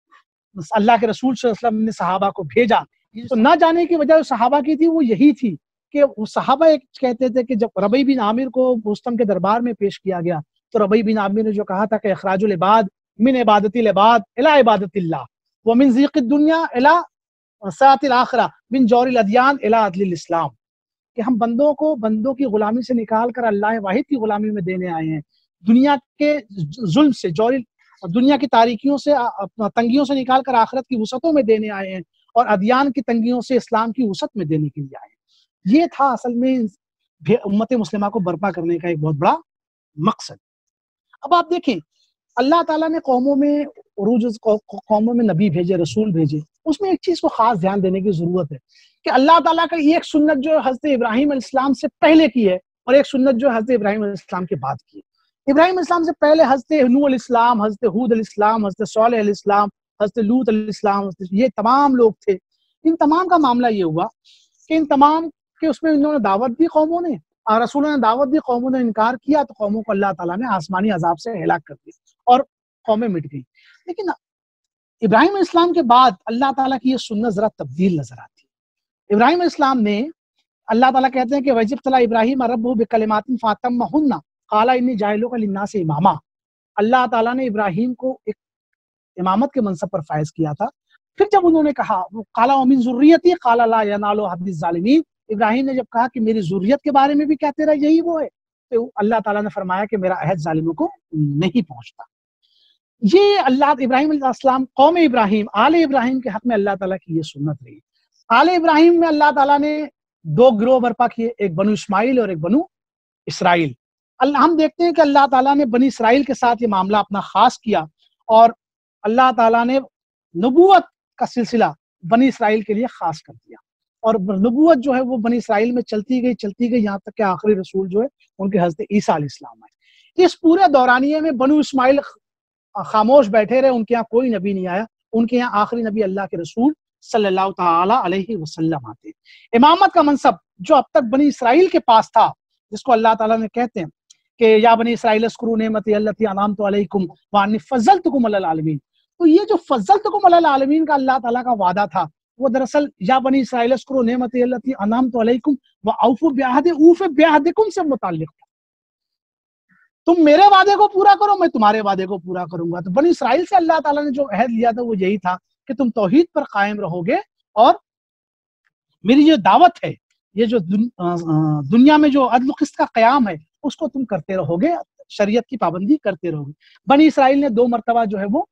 اللہ کے رسول صلی اللہ علیہ وسلم نے صحابہ کو بھیجا۔ تو نہ جانے کی وجہ صحابہ کی تھی وہ یہی تھی کہ وہ صحابہ ایک کہتے تھے کہ جب ربیع بن عامر کو رستم کے دربار میں پیش کیا گیا تو ربیع بن عامر نے جو کہا تھا کہ اخراج العباد من عبادت العباد الی عبادت اللہ ومن ضیق الدنیا الی سعۃ الآخرہ من جور الادیان الی عدل الاسلام، کہ ہم بندوں کو بندوں کی غلامی سے نکال کر اللہ واحد کی غلامی میں دینے آئے ہیں، دنیا کے ظلم سے، جور دنیا کی تاریکیوں سے تنگیوں سے نکال کر آخرت کی وسعتوں میں دینے آئے ہیں، اور ادیان کی تنگیوں سے اسلام کی وسعت میں دینے کے لیے آئے ہیں۔ یہ تھا اصل میں امت مسلمہ کو برپا کرنے کا ایک بہت بڑا مقصد۔ اب آپ دیکھیں اللہ تعالیٰ نے قوموں میں عروج قوموں میں نبی بھیجے، رسول بھیجے، اس میں ایک چیز کو خاص دھیان دینے کی ضرورت ہے کہ اللہ تعالیٰ کا ایک سنت جو حضرت ابراہیم علیہ السلام سے پہلے کی ہے، اور ایک سنت جو حضرت ابراہیم علیہ السلام کے بعد کی ہے۔ ابراہیم علیہ السلام سے پہلے حضرت نوح علیہ السلام، حضرت ہود علیہ السلام، حضرت صالح علیہ السلام، حضرت لوط علیہ السلام، یہ تمام لوگ تھے۔ ان تمام کا معاملہ یہ ہوا کہ ان تمام کے اس میں انہوں نے دعوت دی، قوموں نے، اور رسولوں نے دعوت دی، قوموں نے انکار کیا، تو قوموں کو اللہ تعالیٰ نے آسمانی عذاب سے ہلاک کر دیا اور قومیں مٹ گئیں۔ لیکن ابراہیم علیہ السلام کے بعد اللہ تعالیٰ کی یہ سنت ذرا تبدیل نظر آتی ہے۔ ابراہیم علیہ السلام نے، اللہ تعالیٰ کہتے ہیں کہ وَإِذِ ابْتَلَىٰ إِبْرَاهِيمَ رَبُّهُ بِكَلِمَاتٍ فَأَتَمَّهُنَّ قَالَ إِنِّي جَاعِلُكَ لِلنَّاسِ إِمَامًا۔ اللہ تعالیٰ نے ابراہیم کو ایک امامت کے منصب پر فائز کیا تھا۔ پھر جب انہوں نے کہا قَالَ وَمِن ذُرِّيَّتِي قَالَ لَا يَنَالُ عَهْدِ الظَّالِمِينَ، ابراہیم نے جب کہا کہ میری ذریت کے بارے میں بھی کہتے رہے یہی وہ ہے، تو اللہ تعالیٰ نے فرمایا کہ میرا عہد ظالموں کو نہیں پہنچتا۔ یہ اللہ ابراہیم علیہ السلام، قوم ابراہیم، آل ابراہیم کے حق میں اللہ تعالیٰ کی یہ سنت رہی۔ آل ابراہیم میں اللہ تعالیٰ نے دو گروہ برپا کیے، ایک بنو اسماعیل اور ایک بنو اسرائیل۔ اللہ ہم دیکھتے ہیں کہ اللہ تعالیٰ نے بنی اسرائیل کے ساتھ یہ معاملہ اپنا خاص کیا، اور اللہ تعالیٰ نے نبوت کا سلسلہ بنی اسرائیل کے لیے خاص کر دیا، اور نبوت جو ہے وہ بنی اسرائیل میں چلتی گئی چلتی گئی یہاں تک کہ آخری رسول جو ہے ان کے حضرت عیسیٰ علیہ السلام آئے۔ اس پورے دورانیے میں بنو اسماعیل خاموش بیٹھے رہے، ان کے یہاں کوئی نبی نہیں آیا، ان کے یہاں آخری نبی اللہ کے رسول صلی اللہ تعالی علیہ وسلم آتے۔ امامت کا منصب جو اب تک بنی اسرائیل کے پاس تھا، جس کو اللہ تعالیٰ نے کہتے ہیں کہ یا بنی اسرائیل اذکروا نعمتی التی انعمت علیکم وانی فضلتکم علی العالمین، تو یہ جو فضلتکم علی العالمین کا اللہ تعالیٰ کا وعدہ تھا، وہ دراصل یا بنی اسرائیل اذکروا نعمتی التی انعمت علیکم واوفوا بعہدی اوف بعہدکم سے متعلق تھا۔ تم میرے وعدے کو پورا کرو، میں تمہارے وعدے کو پورا کروں گا۔ تو بنی اسرائیل سے اللہ تعالیٰ نے جو عہد لیا تھا وہ یہی تھا کہ تم توحید پر قائم رہو گے، اور میری یہ دعوت ہے، یہ جو دنیا میں جو عدل و قسط کا قیام ہے اس کو تم کرتے رہو گے، شریعت کی پابندی کرتے رہو گے۔ بنی اسرائیل نے دو مرتبہ جو ہے وہ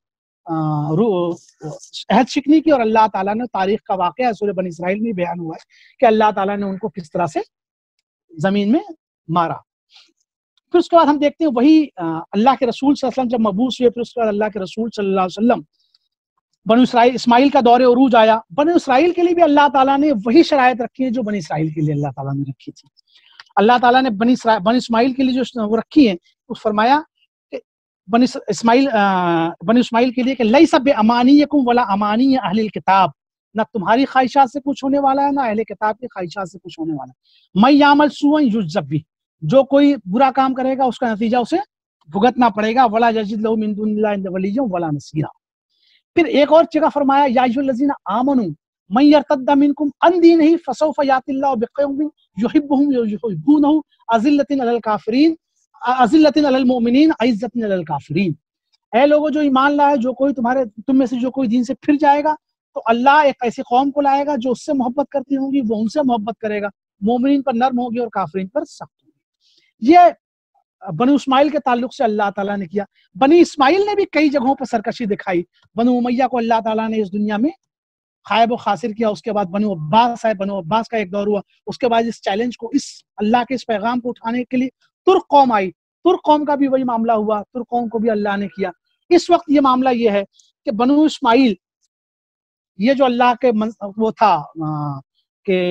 عہد شکنی کی، اور اللہ تعالیٰ نے، تاریخ کا واقعہ سورہ بنی اسرائیل میں بیان ہوا ہے کہ اللہ تعالیٰ نے ان کو کس طرح سے زمین میں مارا۔ پھر اس کے بعد ہم دیکھتے ہیں وہی اللہ کے رسول صلی اللہ علیہ وسلم جب مبعوث ہوئے، پھر اس کے بعد اللہ کے رسول صلی اللہ علیہ وسلم بنو اسرائیل اسماعیل کا دور عروج آیا۔ بنو اسرائیل کے لیے بھی اللہ تعالیٰ نے وہی شرائط رکھی ہے جو بنی اسرائیل کے لیے اللہ تعالیٰ نے رکھی تھی۔ اللہ تعالیٰ نے بنی اسرائیل بنی اسماعیل کے لیے جو وہ رکھی ہیں، اس فرمایا کہ بنی اسماعیل بنی اسماعیل کے لیے کہ لیس بامانیکم ولا امانی اہل الکتاب، نہ تمہاری خواہشات سے کچھ ہونے والا ہے، نہ اہل کتاب کی خواہشات سے کچھ ہونے والا ہے۔ من یعمل سوءا یجزب بہ، جو کوئی برا کام کرے گا اس کا نتیجہ اسے بھگتنا پڑے گا، ولا یجد لہ من دون اللہ ولیا ولا نصیرا۔ پھر ایک اور جگہ فرمایا یا ایھا الذین آمنوا من یرتد منکم عن دینہ فسوف یأتی اللہ بقوم یحبهم ویحبونہ اذلۃ علی الکافرین اذلۃ علی المؤمنین عزۃ علی الکافرین۔ اے لوگوں جو ایمان لائے، جو کوئی تمہارے تم میں سے جو کوئی دین سے پھر جائے گا تو اللہ ایک ایسی قوم کو لائے گا جو اس سے محبت کرتی ہوں گی، وہ ان سے محبت کرے گا، مومنین پر نرم ہوگی اور کافرین پر سخت ہوگی۔ یہ بنو اسماعیل کے تعلق سے اللہ تعالیٰ نے کیا۔ بنی اسماعیل نے بھی کئی جگہوں پر سرکشی دکھائی۔ بنو امیہ کو اللہ تعالیٰ نے اس دنیا میں خائب و خاسر کیا، اس کے بعد بنو عباس آئے، بنو عباس کا ایک دور ہوا، اس کے بعد اس چیلنج کو، اس اللہ کے اس پیغام کو اٹھانے کے لیے ترک قوم آئی، ترک قوم کا بھی وہی معاملہ ہوا، ترک قوم کو بھی اللہ نے کیا۔ اس وقت یہ معاملہ یہ ہے کہ بنو اسماعیل یہ جو اللہ کے وہ تھا کہ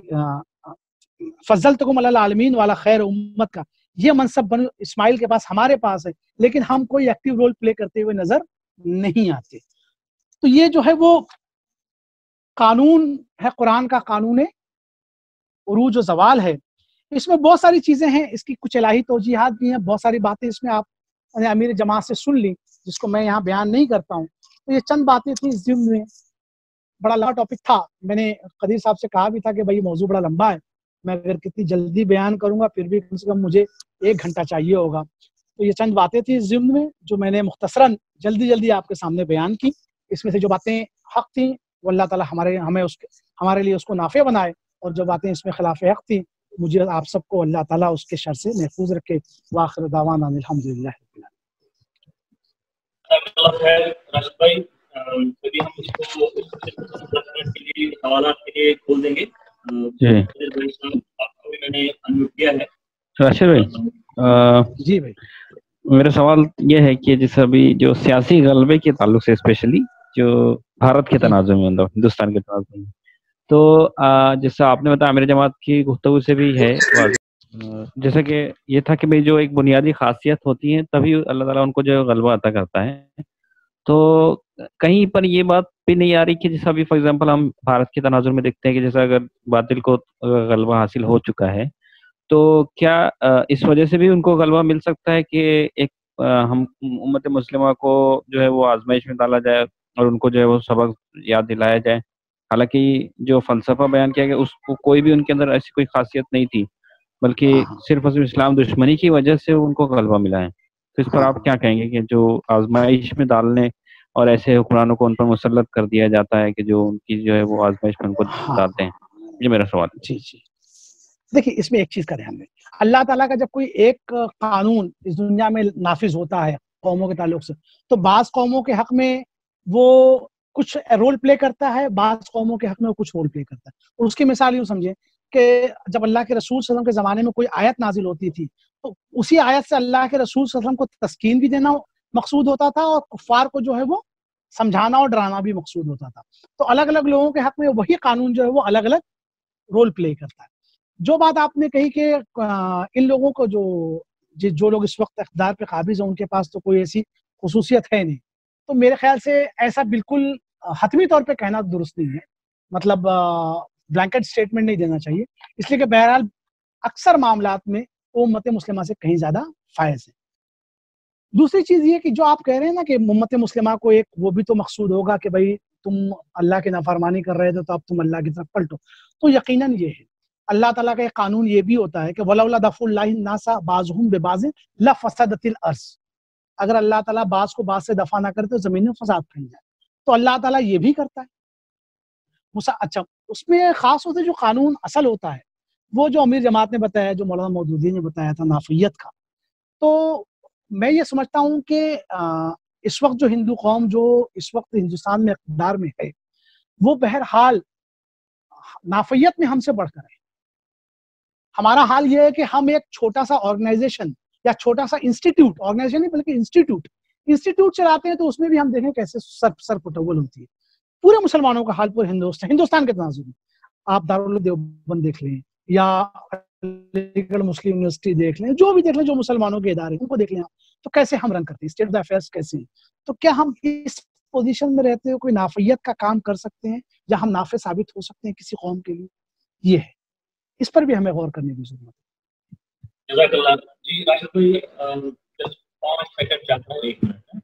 فضلتکم علی العالمین والا خیر امت کا، یہ منصب بنو اسماعیل کے پاس ہمارے پاس ہے، لیکن ہم کوئی ایکٹیو رول پلے کرتے ہوئے نظر نہیں آتے۔ تو یہ جو ہے وہ قانون ہے، قرآن کا قانون عروج و زوال ہے۔ اس میں بہت ساری چیزیں ہیں، اس کی کچھ الہی توجیحات بھی ہیں، بہت ساری باتیں اس میں آپ نے امیر جماعت سے سن لی، جس کو میں یہاں بیان نہیں کرتا ہوں۔ تو یہ چند باتیں تھیں اس ضمن میں، بڑا لمبا ٹاپک تھا، میں نے قدیر صاحب سے کہا بھی تھا کہ بھائی موضوع بڑا لمبا ہے، میں اگر کتنی جلدی بیان کروں گا پھر بھی کم سے کم مجھے ایک گھنٹہ چاہیے ہوگا۔ تو یہ چند باتیں تھیں اس ضمن میں جو میں نے مختصراً جلدی جلدی آپ کے سامنے بیان کی۔ اس میں سے جو باتیں حق تھیں وہ اللہ تعالیٰ ہمارے ہمیں اس کے ہمارے لیے اس کو نافع بنائے، اور جو باتیں اس میں خلاف حق تھیں مجھے آپ سب کو اللہ تعالیٰ اس کے شر سے محفوظ رکھے۔ وآخر دعوانا الحمدللہ۔ راشد بھائی ابھی ہم اس کو دس منٹ کے لیے سوالات کے لیے کھول دیں گے. آپ کو بھی میں نے انمیوٹ کیا ہے. راشد بھائی جی بھائی میرا سوال یہ ہے کہ جیسے ابھی جو سیاسی غلبے کے تعلق سے اسپیشلی جو بھارت کے تناظر میں مطلب ہندوستان کے تناظر میں، تو جیسا آپ نے بتایا امیر جماعت کی گفتگو سے بھی ہے جیسا کہ یہ تھا کہ بھائی جو ایک بنیادی خاصیت ہوتی ہے تبھی اللہ تعالیٰ ان کو جو غلبہ عطا کرتا ہے. تو کہیں پر یہ بات بھی نہیں آ رہی کہ جیسا ابھی فار ایگزامپل ہم بھارت کے تناظر میں دیکھتے ہیں کہ جیسا اگر باطل کو غلبہ حاصل ہو چکا ہے تو کیا اس وجہ سے بھی ان کو غلبہ مل سکتا ہے کہ ایک ہم امت مسلمہ کو جو ہے وہ آزمائش میں ڈالا جائے اور ان کو جو ہے وہ سبق یاد دلایا جائے، حالانکہ جو فلسفہ بیان کیا گیا اس کو کوئی بھی ان کے اندر ایسی کوئی خاصیت نہیں تھی، بلکہ صرف اور صرف اسلام دشمنی کی وجہ سے ان کو غلبہ ملا ہے. تو اس پر آپ کیا کہیں گے کہ جو آزمائش میں ڈالنے اور ایسے حکمرانوں کو ان پر مسلط کر دیا جاتا ہے کہ جو ان کی جو ہے وہ آزمائش میں ان کو ڈالتے ہیں؟ یہ میرا سوال ہے. جی جی دیکھیے اس میں ایک چیز کا دھیان دیں، اللہ تعالیٰ کا جب کوئی ایک قانون اس دنیا میں نافذ ہوتا ہے قوموں کے تعلق سے تو بعض قوموں کے حق میں وہ کچھ رول پلے کرتا ہے، بعض قوموں کے حق میں وہ کچھ رول پلے کرتا ہے. اس کی مثال یوں سمجھیں کہ جب اللہ کے رسول صلی اللہ علیہ وسلم کے زمانے میں کوئی آیت نازل ہوتی تھی تو اسی آیت سے اللہ کے رسول صلی اللہ علیہ وسلم کو تسکین بھی دینا مقصود ہوتا تھا اور کفار کو جو ہے وہ سمجھانا اور ڈرانا بھی مقصود ہوتا تھا. تو الگ الگ لوگوں کے حق میں وہی قانون جو ہے وہ الگ الگ رول پلے کرتا ہے. جو بات آپ نے کہی کہ ان لوگوں کو جو جو لوگ اس وقت اقتدار پہ قابض ہیں ان کے پاس تو کوئی ایسی خصوصیت ہے نہیں، تو میرے خیال سے ایسا بالکل حتمی طور پہ کہنا درست نہیں ہے، مطلب بلینکٹ سٹیٹمنٹ نہیں دینا چاہیے، اس لیے کہ بہرحال اکثر معاملات میں وہ امت مسلمہ سے کہیں زیادہ فائز ہے. دوسری چیز یہ کہ جو آپ کہہ رہے ہیں نا کہ امت مسلمہ کو ایک وہ بھی تو مقصود ہوگا کہ بھائی تم اللہ کی نافرمانی کر رہے تھے تو اب تم اللہ کی طرف پلٹو، تو یقیناً یہ ہے اللہ تعالیٰ کا ایک قانون یہ بھی ہوتا ہے کہ وَلَوْلَا دَفْعُ اللَّهِ النَّاسَ بَعْضُهُم بِبَعْضٍ لَفَسَدَتِ الْأَرْضُ، اگر اللہ تعالیٰ بعض کو بعض سے دفع نہ کرتے تو زمین میں فساد پھیل جائے. تو اللہ تعالیٰ یہ بھی کرتا ہے. اچھا اس میں خاص ہوتے جو قانون اصل ہوتا ہے وہ جو امیر جماعت نے بتایا، جو مولانا مودودی نے بتایا تھا نافیت کا، تو میں یہ سمجھتا ہوں کہ اس وقت جو ہندو قوم جو اس وقت ہندوستان میں اقتدار میں ہے وہ بہرحال نافیت میں ہم سے بڑھ کر ہے. ہمارا حال یہ ہے کہ ہم ایک چھوٹا سا آرگنائزیشن یا چھوٹا سا انسٹیٹیوٹ، آرگنائزیشن نہیں بلکہ انسٹیٹیوٹ انسٹیٹیوٹ چلاتے ہیں، تو اس میں بھی ہم دیکھیں کیسے سر سر پٹول ہوتی ہے. پورے مسلمانوں کا حال پورے ہندوستان ہندوستان کے تناظر میں آپ دارالعلوم دیوبند دیکھ لیں یا علی گڑھ مسلم یونیورسٹی دیکھ لیں، جو بھی دیکھ لیں جو مسلمانوں کے ادارے ان کو دیکھ لیں، تو کیسے ہم رن کرتے ہیں، اسٹیٹ آف افیئرس کیسے ہیں. تو کیا ہم اس پوزیشن میں رہتے ہوئے کوئی نافیت کا کام کر سکتے ہیں یا ہم نافع ثابت ہو سکتے ہیں کسی قوم کے لیے؟ یہ ہے، اس پر بھی ہمیں غور کرنے کی ضرورت ہے. جزاک اللہ. جی راشد بھائی جسٹ پانچ سیکنڈ چاہتا ہوں، ایک منٹ.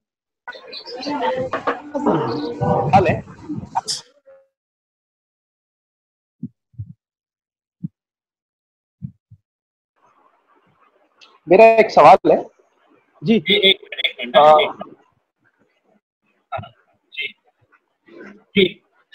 میرا ایک سوال ہے. جی جی ایک منٹ ایک منٹ جی جی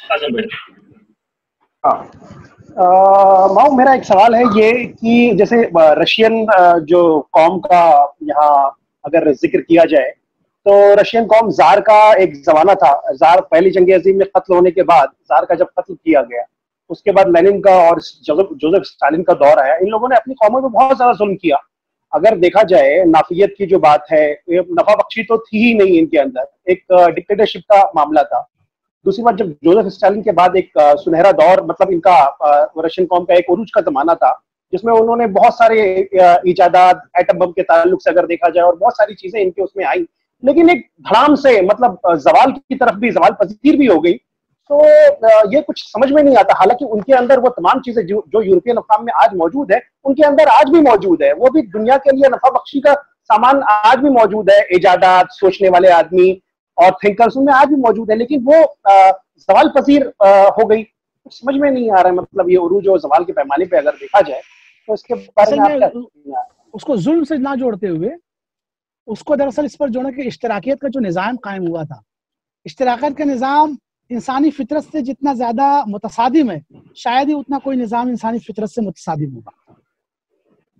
ہاں ماؤ میرا ایک سوال ہے یہ کہ جیسے رشین جو قوم کا یہاں اگر ذکر کیا جائے تو رشین قوم زار کا ایک زمانہ تھا. زار پہلی جنگ عظیم میں قتل ہونے کے بعد زار کا جب قتل کیا گیا اس کے بعد لینن کا اور جوزف اسٹالن کا دور آیا. ان لوگوں نے اپنی قوموں پہ بہت زیادہ ظلم کیا. اگر دیکھا جائے نافیت کی جو بات ہے نفع بخشی تو تھی ہی نہیں ان کے اندر، ایک ڈکٹیٹرشپ کا معاملہ تھا. دوسری بات جب جوزف اسٹالن کے بعد ایک سنہرا دور مطلب ان کا رشین قوم کا ایک عروج کا زمانہ تھا جس میں انہوں نے بہت سارے ایجادات ایٹم بم کے تعلق سے اگر دیکھا جائے اور بہت ساری چیزیں ان کے اس میں آئیں، لیکن ایک دھڑام سے مطلب زوال کی طرف بھی زوال پذیر بھی ہو گئی. تو یہ کچھ سمجھ میں نہیں آتا، حالانکہ ان کے اندر وہ تمام چیزیں جو جو یورپین افغان میں آج موجود ہے ان کے اندر آج بھی موجود ہے. وہ بھی دنیا کے لیے نفع بخشی کا سامان آج بھی موجود ہے، ایجادات، سوچنے والے آدمی اور تھنکرز ان میں آج بھی موجود ہے، لیکن وہ زوال پذیر ہو گئی. کچھ سمجھ میں نہیں آ رہا ہے مطلب یہ عروج اور زوال کے پیمانے پہ اگر دیکھا جائے تو اس کے بارے میں آپ کیا اس کو ظلم سے نہ جوڑتے ہوئے اس کو دراصل اس پر جوڑنا کہ اشتراکیت کا جو نظام قائم ہوا تھا، اشتراکیت کا نظام انسانی فطرت سے جتنا زیادہ متصادم ہے شاید ہی اتنا کوئی نظام انسانی فطرت سے متصادم ہوگا.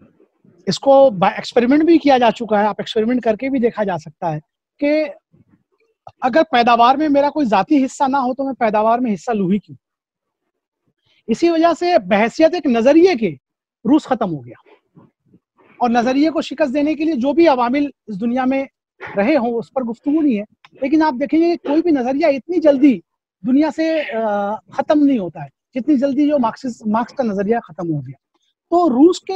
اس کو ایکسپیریمنٹ بھی کیا جا چکا ہے، آپ ایکسپیریمنٹ کر کے بھی دیکھا جا سکتا ہے کہ اگر پیداوار میں میرا کوئی ذاتی حصہ نہ ہو تو میں پیداوار میں حصہ لوں ہی کیوں؟ اسی وجہ سے بحیثیت ایک نظریے کے روس ختم ہو گیا، اور نظریے کو شکست دینے کے لیے جو بھی عوامل اس دنیا میں رہے ہوں اس پر گفتگو نہیں ہے، لیکن آپ دیکھیں گے کوئی بھی نظریہ اتنی جلدی دنیا سے ختم نہیں ہوتا ہے جتنی جلدی جو مارکس مارکس کا نظریہ ختم ہو گیا۔ تو روس کے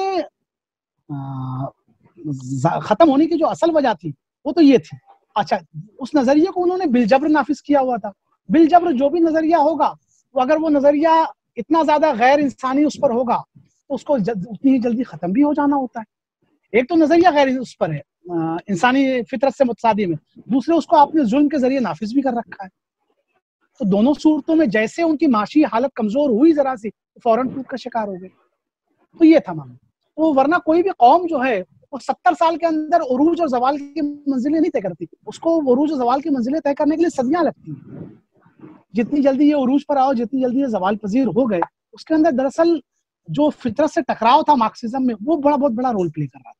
ختم ہونے کی جو اصل وجہ تھی وہ تو یہ تھی، اچھا اس نظریے کو انہوں نے بالجبر نافذ کیا ہوا تھا۔ بالجبر جو بھی نظریہ ہوگا وہ اگر وہ نظریہ اتنا زیادہ غیر انسانی اس پر ہوگا تو اس کو اتنی ہی جلدی ختم بھی ہو جانا ہوتا ہے۔ ایک تو نظریہ غیر اس پر ہے، انسانی فطرت سے متصادم ہے، دوسرے اس کو آپ نے ظلم کے ذریعے نافذ بھی کر رکھا ہے۔ تو دونوں صورتوں میں جیسے ان کی معاشی حالت کمزور ہوئی ذرا سی فوراً ٹوٹ کا شکار ہو گئے۔ تو یہ تھا معاملہ۔ تو ورنہ کوئی بھی قوم جو ہے وہ ستر سال کے اندر عروج اور زوال کی منزلیں نہیں طے کرتی، اس کو عروج اور زوال کی منزلیں طے کرنے کے لیے صدیاں لگتی ہیں۔ جتنی جلدی یہ عروج پر آؤ، جتنی جلدی یہ زوال پذیر ہو گئے، اس کے اندر دراصل جو فطرت سے ٹکراؤ تھا مارکسزم میں وہ بڑا بہت بڑا رول پلے کر رہا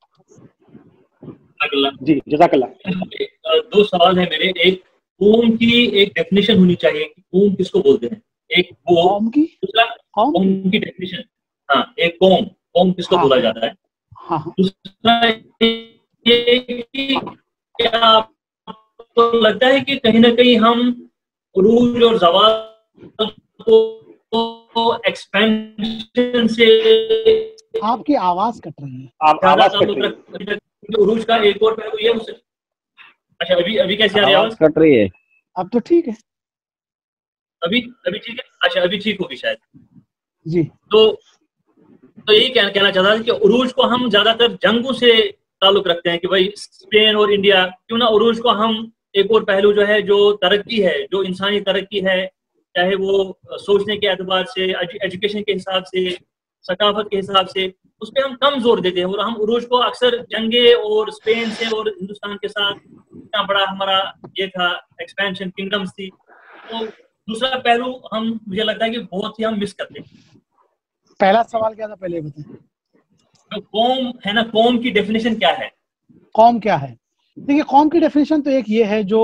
تھا۔ جی جزاک اللہ۔ دو سوال ہیں میرے، ایک قوم کی ایک ڈیفینیشن ہونی چاہیے کہ قوم کس کو بولتے ہیں، ایک وہ قوم کی دوسرا قوم کی ڈیفینیشن، ہاں ایک قوم قوم کس کو بولا جاتا ہے، ہاں دوسرا یہ کہ کیا آپ کو لگتا ہے کہ کہیں نہ کہیں ہم عروج اور زوال کو ایکسپینشن سے آپ کی آواز کٹ رہی ہے، آواز کٹ رہی ہے، عروج کا ایک اور پہلو یہ ہے۔ اچھا ابھی ابھی کیسی آ رہی ہے آواز؟ کٹ رہی ہے اب تو ٹھیک ہے، ابھی ابھی ٹھیک ہے، اچھا ابھی ٹھیک ہوگی شاید جی۔ تو تو یہی کہنا چاہتا تھا کہ عروج کو ہم زیادہ تر جنگوں سے تعلق رکھتے ہیں کہ بھائی اسپین اور انڈیا، کیوں نہ عروج کو ہم ایک اور پہلو جو ہے جو ترقی ہے، جو انسانی ترقی ہے، چاہے وہ سوچنے کے اعتبار سے، ایجوکیشن کے حساب سے، ثقافت کے حساب سے، اس پہ ہم کم زور دیتے ہیں، اور ہم عروج کو اکثر جنگیں اور اسپین سے اور ہندوستان کے ساتھ اتنا بڑا ہمارا یہ تھا ایکسپینشن، کنگڈمز تھی، تو دوسرا پہلو ہم مجھے لگتا ہے کہ بہت ہی ہم مس کرتے ہیں۔ پہلا سوال کیا تھا پہلے بتائیں؟ تو قوم ہے نا، قوم کی ڈیفینیشن کیا ہے؟ قوم کیا ہے؟ دیکھیے قوم کی ڈیفینیشن تو ایک یہ ہے جو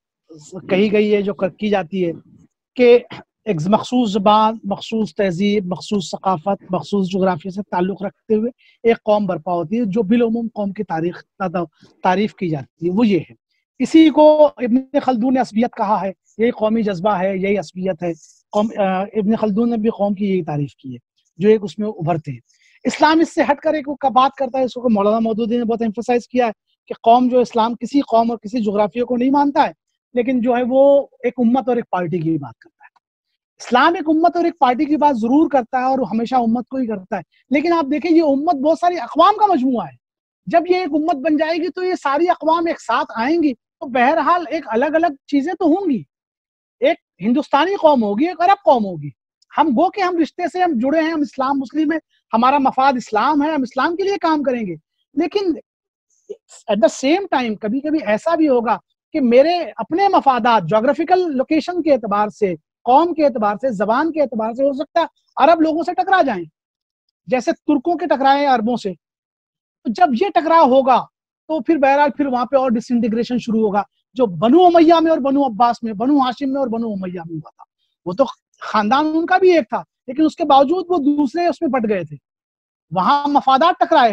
کہی گئی ہے، جو کی جاتی ہے کہ ایک مخصوص زبان، مخصوص تہذیب، مخصوص ثقافت، مخصوص جغرافیہ سے تعلق رکھتے ہوئے ایک قوم برپا ہوتی ہے، جو بالعموم قوم کی تاریخ تعریف کی جاتی ہے، وہ یہ ہے۔ اسی کو ابن خلدون نے عصبیت کہا ہے، یہی قومی جذبہ ہے، یہی عصبیت ہے۔ قوم ابن خلدون نے بھی قوم کی یہی تعریف کی ہے، جو ایک اس میں ابھرتے ہیں۔ اسلام اس سے ہٹ کر ایک بات کرتا ہے، اس کو مولانا مودودی نے بہت ایمفسائز کیا ہے کہ قوم جو اسلام کسی قوم اور کسی جغرافیہ کو نہیں مانتا ہے، لیکن جو ہے وہ ایک امت اور ایک پارٹی کی بات کرتا ہے۔ اسلام ایک امت اور ایک پارٹی کی بات ضرور کرتا ہے اور ہمیشہ امت کو ہی کرتا ہے، لیکن آپ دیکھیں یہ امت بہت ساری اقوام کا مجموعہ ہے۔ جب یہ ایک امت بن جائے گی تو یہ ساری اقوام ایک ساتھ آئیں گی، تو بہرحال ایک الگ الگ چیزیں تو ہوں گی، ایک ہندوستانی قوم ہوگی، ایک عرب قوم ہوگی۔ ہم گو کہ ہم رشتے سے ہم جڑے ہیں، ہم اسلام مسلم ہیں، ہمارا مفاد اسلام ہے، ہم اسلام کے لیے کام کریں گے، لیکن ایٹ دا سیم ٹائم کبھی کبھی ایسا بھی ہوگا کہ میرے اپنے مفادات جغرافیکل لوکیشن کے اعتبار سے، قوم کے اعتبار سے، زبان کے اعتبار سے ہو سکتا ہے عرب لوگوں سے ٹکرا جائیں، جیسے ترکوں کے ٹکرائے عربوں سے۔ تو جب یہ ٹکراؤ ہوگا تو پھر بہرحال پھر وہاں پہ اور ڈس انٹیگریشن شروع ہوگا، جو بنو امیہ میں اور بنو عباس میں، بنو ہاشم میں اور بنو امیہ میں ہوا تھا۔ وہ تو خاندان ان کا بھی ایک تھا، لیکن اس کے باوجود وہ دوسرے اس میں بٹ گئے تھے، وہاں مفادات ٹکرائے۔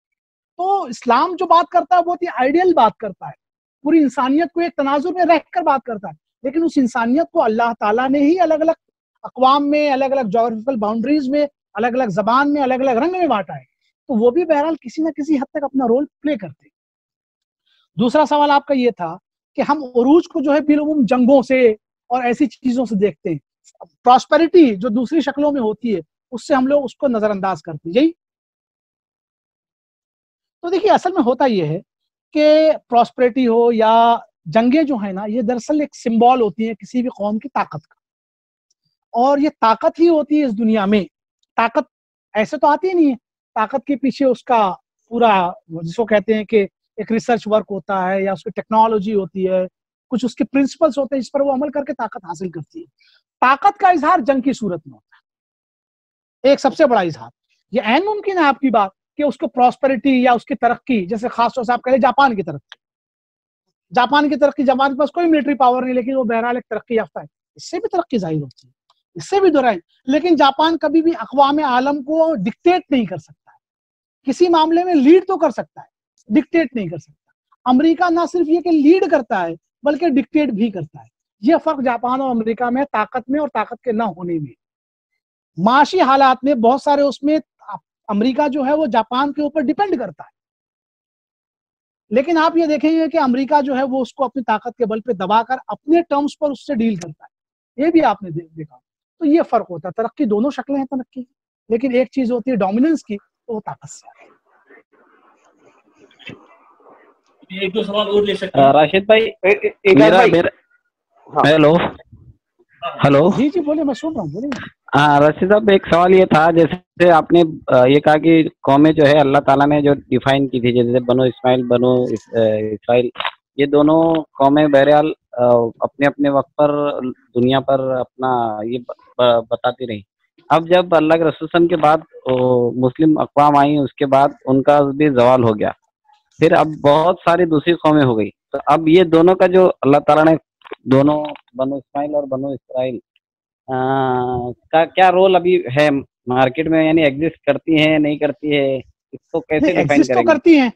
تو اسلام جو بات کرتا ہے بہت ہی آئیڈیل بات کرتا ہے، پوری انسانیت کو ایک تناظر میں رہ کر بات کرتا ہے، لیکن اس انسانیت کو اللہ تعالیٰ نے ہی الگ الگ اقوام میں، الگ الگ جغرافیکل باؤنڈریز میں، الگ الگ زبان میں، الگ الگ رنگ میں بانٹا ہے، تو وہ بھی بہرحال کسی نہ کسی حد تک اپنا رول پلے کرتے ہیں۔ دوسرا سوال آپ کا یہ تھا کہ ہم عروج کو جو ہے بالعموم جنگوں سے اور ایسی چیزوں سے دیکھتے ہیں، پراسپیرٹی جو دوسری شکلوں میں ہوتی ہے اس سے ہم لوگ اس کو نظر انداز کرتے ہیں، یہی تو دیکھیے اصل میں ہوتا یہ ہے کہ پراسپیرٹی ہو یا جنگیں جو ہیں نا، یہ دراصل ایک سمبول ہوتی ہیں کسی بھی قوم کی طاقت کا، اور یہ طاقت ہی ہوتی ہے اس دنیا میں۔ طاقت ایسے تو آتی ہی نہیں ہے، طاقت کے پیچھے اس کا پورا جس کو کہتے ہیں کہ ایک ریسرچ ورک ہوتا ہے، یا اس کی ٹیکنالوجی ہوتی ہے، کچھ اس کے پرنسپلس ہوتے ہیں جس پر وہ عمل کر کے طاقت حاصل کرتی ہے۔ طاقت کا اظہار جنگ کی صورت میں ہوتا ہے، ایک سب سے بڑا اظہار۔ یہ عین ممکن ہے آپ کی بات کہ اس کو پراسپیرٹی یا اس کی ترقی، جیسے خاص طور سے آپ کہہ لیں جاپان کی ترقی، जापान की तरक्की, जापान के पास कोई मिलिट्री पावर नहीं, लेकिन वो बहरहाल एक तरक्की याफ्ता है, इससे भी तरक्की जाहिर होती है, इससे भी दोहराए। लेकिन जापान कभी भी अक़वाम आलम को डिक्टेट नहीं कर सकता है, किसी मामले में लीड तो कर सकता है, डिक्टेट नहीं कर सकता। अमेरिका ना सिर्फ ये कि लीड करता है बल्कि डिक्टेट भी करता है। ये फर्क जापान और अमेरिका में ताकत में और ताकत के ना होने में। माशी हालात में बहुत सारे उसमें अमेरिका जो है वो जापान के ऊपर डिपेंड करता है, लेकिन आप ये देखेंगे कि अमेरिका जो है वो उसको अपनी ताकत के बल पे दबाकर अपने टर्म्स पर उससे डील करता है। ये भी आपने देखा। तो ये फर्क होता है। तरक्की दोनों शक्लें हैं तरक्की, लेकिन एक चीज होती है डोमिनेंस की, तो वो ताकत से आती है। एक दो सवाल और ले सकते हैं राशिद भाई। ए, ए, मेरा मेरा हेलो हेलो जी जी बोले, मैं सुन रहा हूँ, बोलिए। हाँ राशिद साहब, एक सवाल ये था, जैसे आपने ये कहा कि कौमें जो है अल्लाह ताला ने जो डिफाइन की थी, जैसे बनो इस्माइल, बनो इसराइल, ये दोनों कौमें बहरहाल अपने अपने वक्त पर दुनिया पर अपना ये बताती रही। अब जब अल्लाह के रसूल के बाद मुस्लिम अक़वाम आई, उसके बाद उनका भी जवाल हो गया, फिर अब बहुत सारी दूसरी कौमें हो गई। तो अब ये दोनों का जो अल्लाह ताला ने दोनों बनो इस्माइल और बनो इसराइल का क्या रोल अभी है मार्केट में, यानी एग्जिस्ट करती हैं नहीं करती है, इसको कैसे डिफाइन करेंगे? तो करती हैं।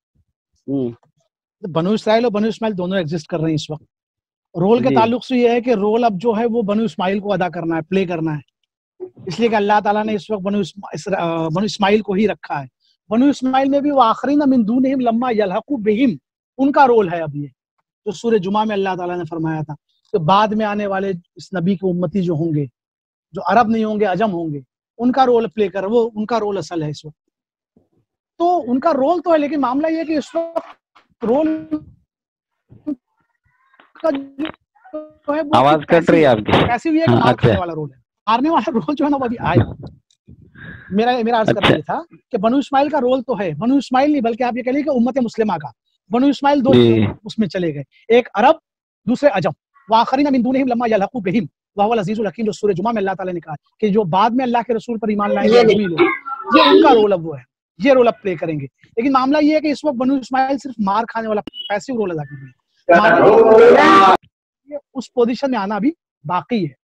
बनो इसराइल और बनो इस्माइल दोनों एग्जिस्ट कर रहे हैं इस वक्त। रोल के ताल्लुक से ये है कि रोल अब जो है वो बनो इस्माइल को अदा करना है, प्ले करना है, इसलिए कि अल्लाह ताला ने इस वक्त बनो बनो इस्माइल को ही रखा है। बनो इस्माइल में भी वो आखिरीन मिन दूनिहिम लम्मा यल्हक़ू बिहिम, उनका रोल है अब ये, जो सूरह जुमा में अल्लाह ताला ने फरमाया था कि बाद में आने वाले इस नबी के उम्मती जो होंगे, जो अरब नहीं होंगे अजम होंगे, उनका रोल प्ले कर, वो उनका रोल असल है इस वक्त। तो उनका रोल तो है, लेकिन मामला ये है कि इस वक्त रोल का जो है वो आवाज कट रही है आपकी, ऐसी भी है कि हाँ, मार अच्छा। खाने वाला रोल है, मारने वाला रोल जो है ना वो अभी आएगा। मेरा मेरा अर्ज करना ये था कि बनु इस्माइल का रोल तो है, बनु इस्माइल नहीं बल्कि आप ये कह लीजिए कि उम्मत मुस्लिमा का। बनु इस्माइल दो उसमें चले गए, एक अरब दूसरे अजम। वाखरीन मिन दूनिहिम लम्मा यल्हक़ू बिहिम वहुवल अज़ीज़ुल हकीम, जो सूरह जुमा में अल्लाह ताला ने कहा कि जो बाद में अल्लाह के रसूल पर ईमान लाएंगे अजमी लोग, ये उनका रोल अब वो है, ये रोल अब प्ले करेंगे। लेकिन मामला ये है कि इस वक्त बनु इस्माइल सिर्फ मार खाने वाला पैसिव रोल अदा कर रहे हैं, उस पोजीशन में आना अभी बाकी है।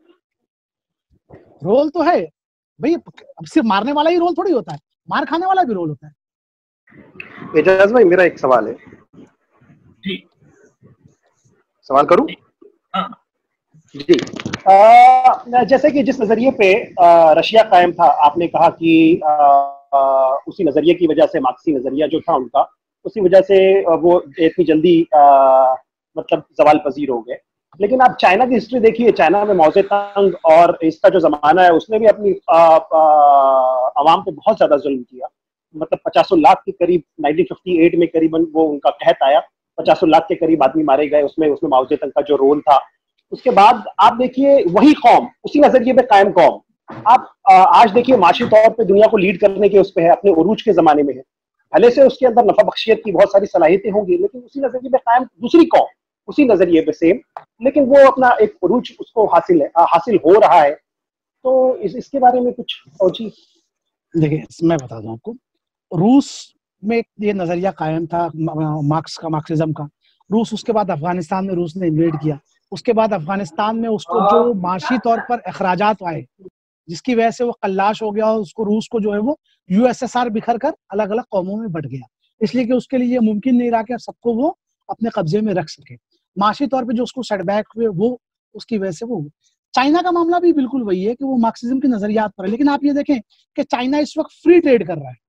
रोल तो है भाई, अब सिर्फ मारने वाला ही रोल थोड़ी होता है, मार खाने वाला भी रोल होता है। एजाज भाई मेरा एक सवाल है जी, सवाल करूं? हाँ जी। आ, जैसे कि जिस नजरिए पे आ, रशिया कायम था, आपने कहा कि आ, आ, उसी नजरिए की वजह से, मार्क्सी नजरिया जो था उनका, उसी वजह से वो इतनी जल्दी आ, मतलब जवाल पजीर हो गए। लेकिन आप चाइना की हिस्ट्री देखिए, चाइना में मौजे तंग और इसका जो जमाना है, उसने भी अपनी आवाम पे बहुत ज्यादा जुल्म किया। मतलब पचासों लाख के करीब नाइनटीन फिफ्टी एट में करीबन वो उनका कहत आया, पचासों लाख के करीब आदमी मारे गए, उसमें उसमें माओ ज़ेडुंग का जो रोल था। उसके बाद आप देखिए वही कौम, उसी नजरिए पे कायम कौम, आप आ, आज देखिए माशी तौर पे दुनिया को लीड करने के उस पे है, अपने उरूज के जमाने में है। भले से उसके अंदर नफा बख्शियत की बहुत सारी सलाहियतें होंगी, लेकिन उसी नजरिए पे कायम दूसरी कौम, उसी नजरिए पे सेम, लेकिन वो अपना एक उरूज उसको हासिल है, हासिल हो रहा है। तो इस, इसके बारे में कुछ और चीज देखिए, मैं बता दूं आपको, रूस में ये नजरिया कायम था मार्क्स का, मार्क्सिज्म का। रूस, उसके बाद अफगानिस्तान में रूस ने इन्वेड किया, उसके बाद अफगानिस्तान में उसको जो माशी तौर पर अखराजात आए, जिसकी वजह से वो कल्लाश हो गया, और उसको रूस को जो है वो यूएसएसआर बिखर कर अलग अलग कौमों में बट गया, इसलिए कि उसके लिए मुमकिन नहीं रहा कि सबको वो अपने कब्जे में रख सके। माशी तौर पे जो उसको सेटबैक हुए, वो उसकी वजह से वो। चाइना का मामला भी बिल्कुल वही है कि वो मार्क्सिज्म के नजरियात पर है, लेकिन आप ये देखें कि चाइना इस वक्त फ्री ट्रेड कर रहा है।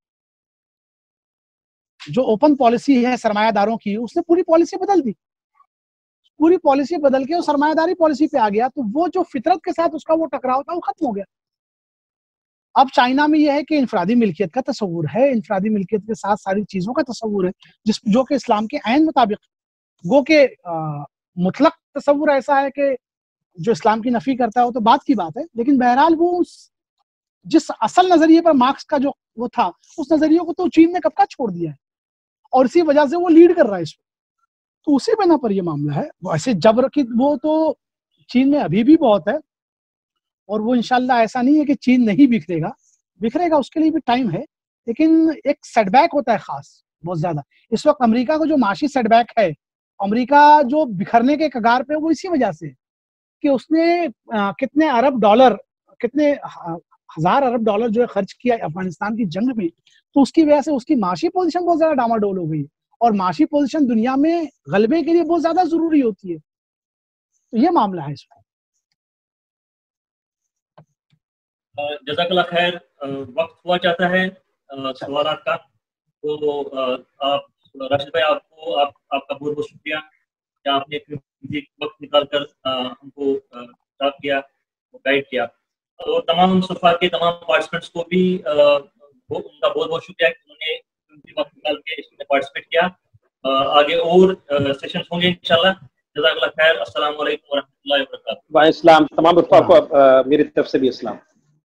जो ओपन पॉलिसी है सरमायादारों की, उसने पूरी पॉलिसी बदल दी, पूरी पॉलिसी बदल के वो सरमायादारी पॉलिसी पे आ गया। तो वो जो फितरत के साथ उसका वो टकराव था, वो खत्म हो गया। अब चाइना में यह है कि इंफरादी मिल्कियत का तस्वुर है, इंफरादी मिल्कियत के साथ सारी चीजों का तस्वुर है, जिस जो कि इस्लाम के ऐन मुताबिक, गो के मुतलक तस्वुर ऐसा है कि जो इस्लाम की नफी करता है वो तो बात की बात है, लेकिन बहरहाल वो जिस असल नजरिए पर मार्क्स का जो वो था, उस नजरिए को तो चीन ने कब का छोड़ दिया है, और इसी वजह से वो लीड कर रहा है इसको। तो उसी बिना पर ये मामला है। वैसे जबर की वो तो चीन में अभी भी बहुत है, और वो इंशाल्लाह ऐसा नहीं है कि चीन नहीं बिखरेगा, बिखरेगा, उसके लिए भी टाइम है, लेकिन एक सेटबैक होता है खास बहुत ज्यादा। इस वक्त अमेरिका को जो माशी सेटबैक है امریکہ جو بکھرنے کے کگار پہ وہ اسی وجہ سے کہ اس نے کتنے ارب ڈالر کتنے ہزار ارب ڈالر جو ہے خرچ کیا افغانستان کی جنگ میں، تو اس کی وجہ سے اس کی معاشی پوزیشن بہت زیادہ ڈاماڈول ہو گئی، اور معاشی پوزیشن دنیا میں غلبے کے لیے بہت زیادہ ضروری ہوتی ہے. تو یہ معاملہ ہے اس میں. جزاک اللہ خیر. وقت ہوا چاہتا ہے سوالات کا، تو آپ راشد بھائی آپ کو آپ آپ کا بہت بہت شکریہ کہ آپ نے وقت نکال کر ہم کو خطاب کیا، گائیڈ کیا. اور تمام صفحہ کے تمام پارٹیسپینٹس کو بھی ان کا بہت بہت شکریہ کہ انہوں نے وقت نکال کے اس میں پارٹیسپیٹ کیا. آگے اور سیشنز ہوں گے انشاءاللہ. جزاک اللہ خیر. السلام علیکم ورحمۃ اللہ وبرکاتہ. وعلیکم السلام. تمام کو میری طرف سے بھی السلام.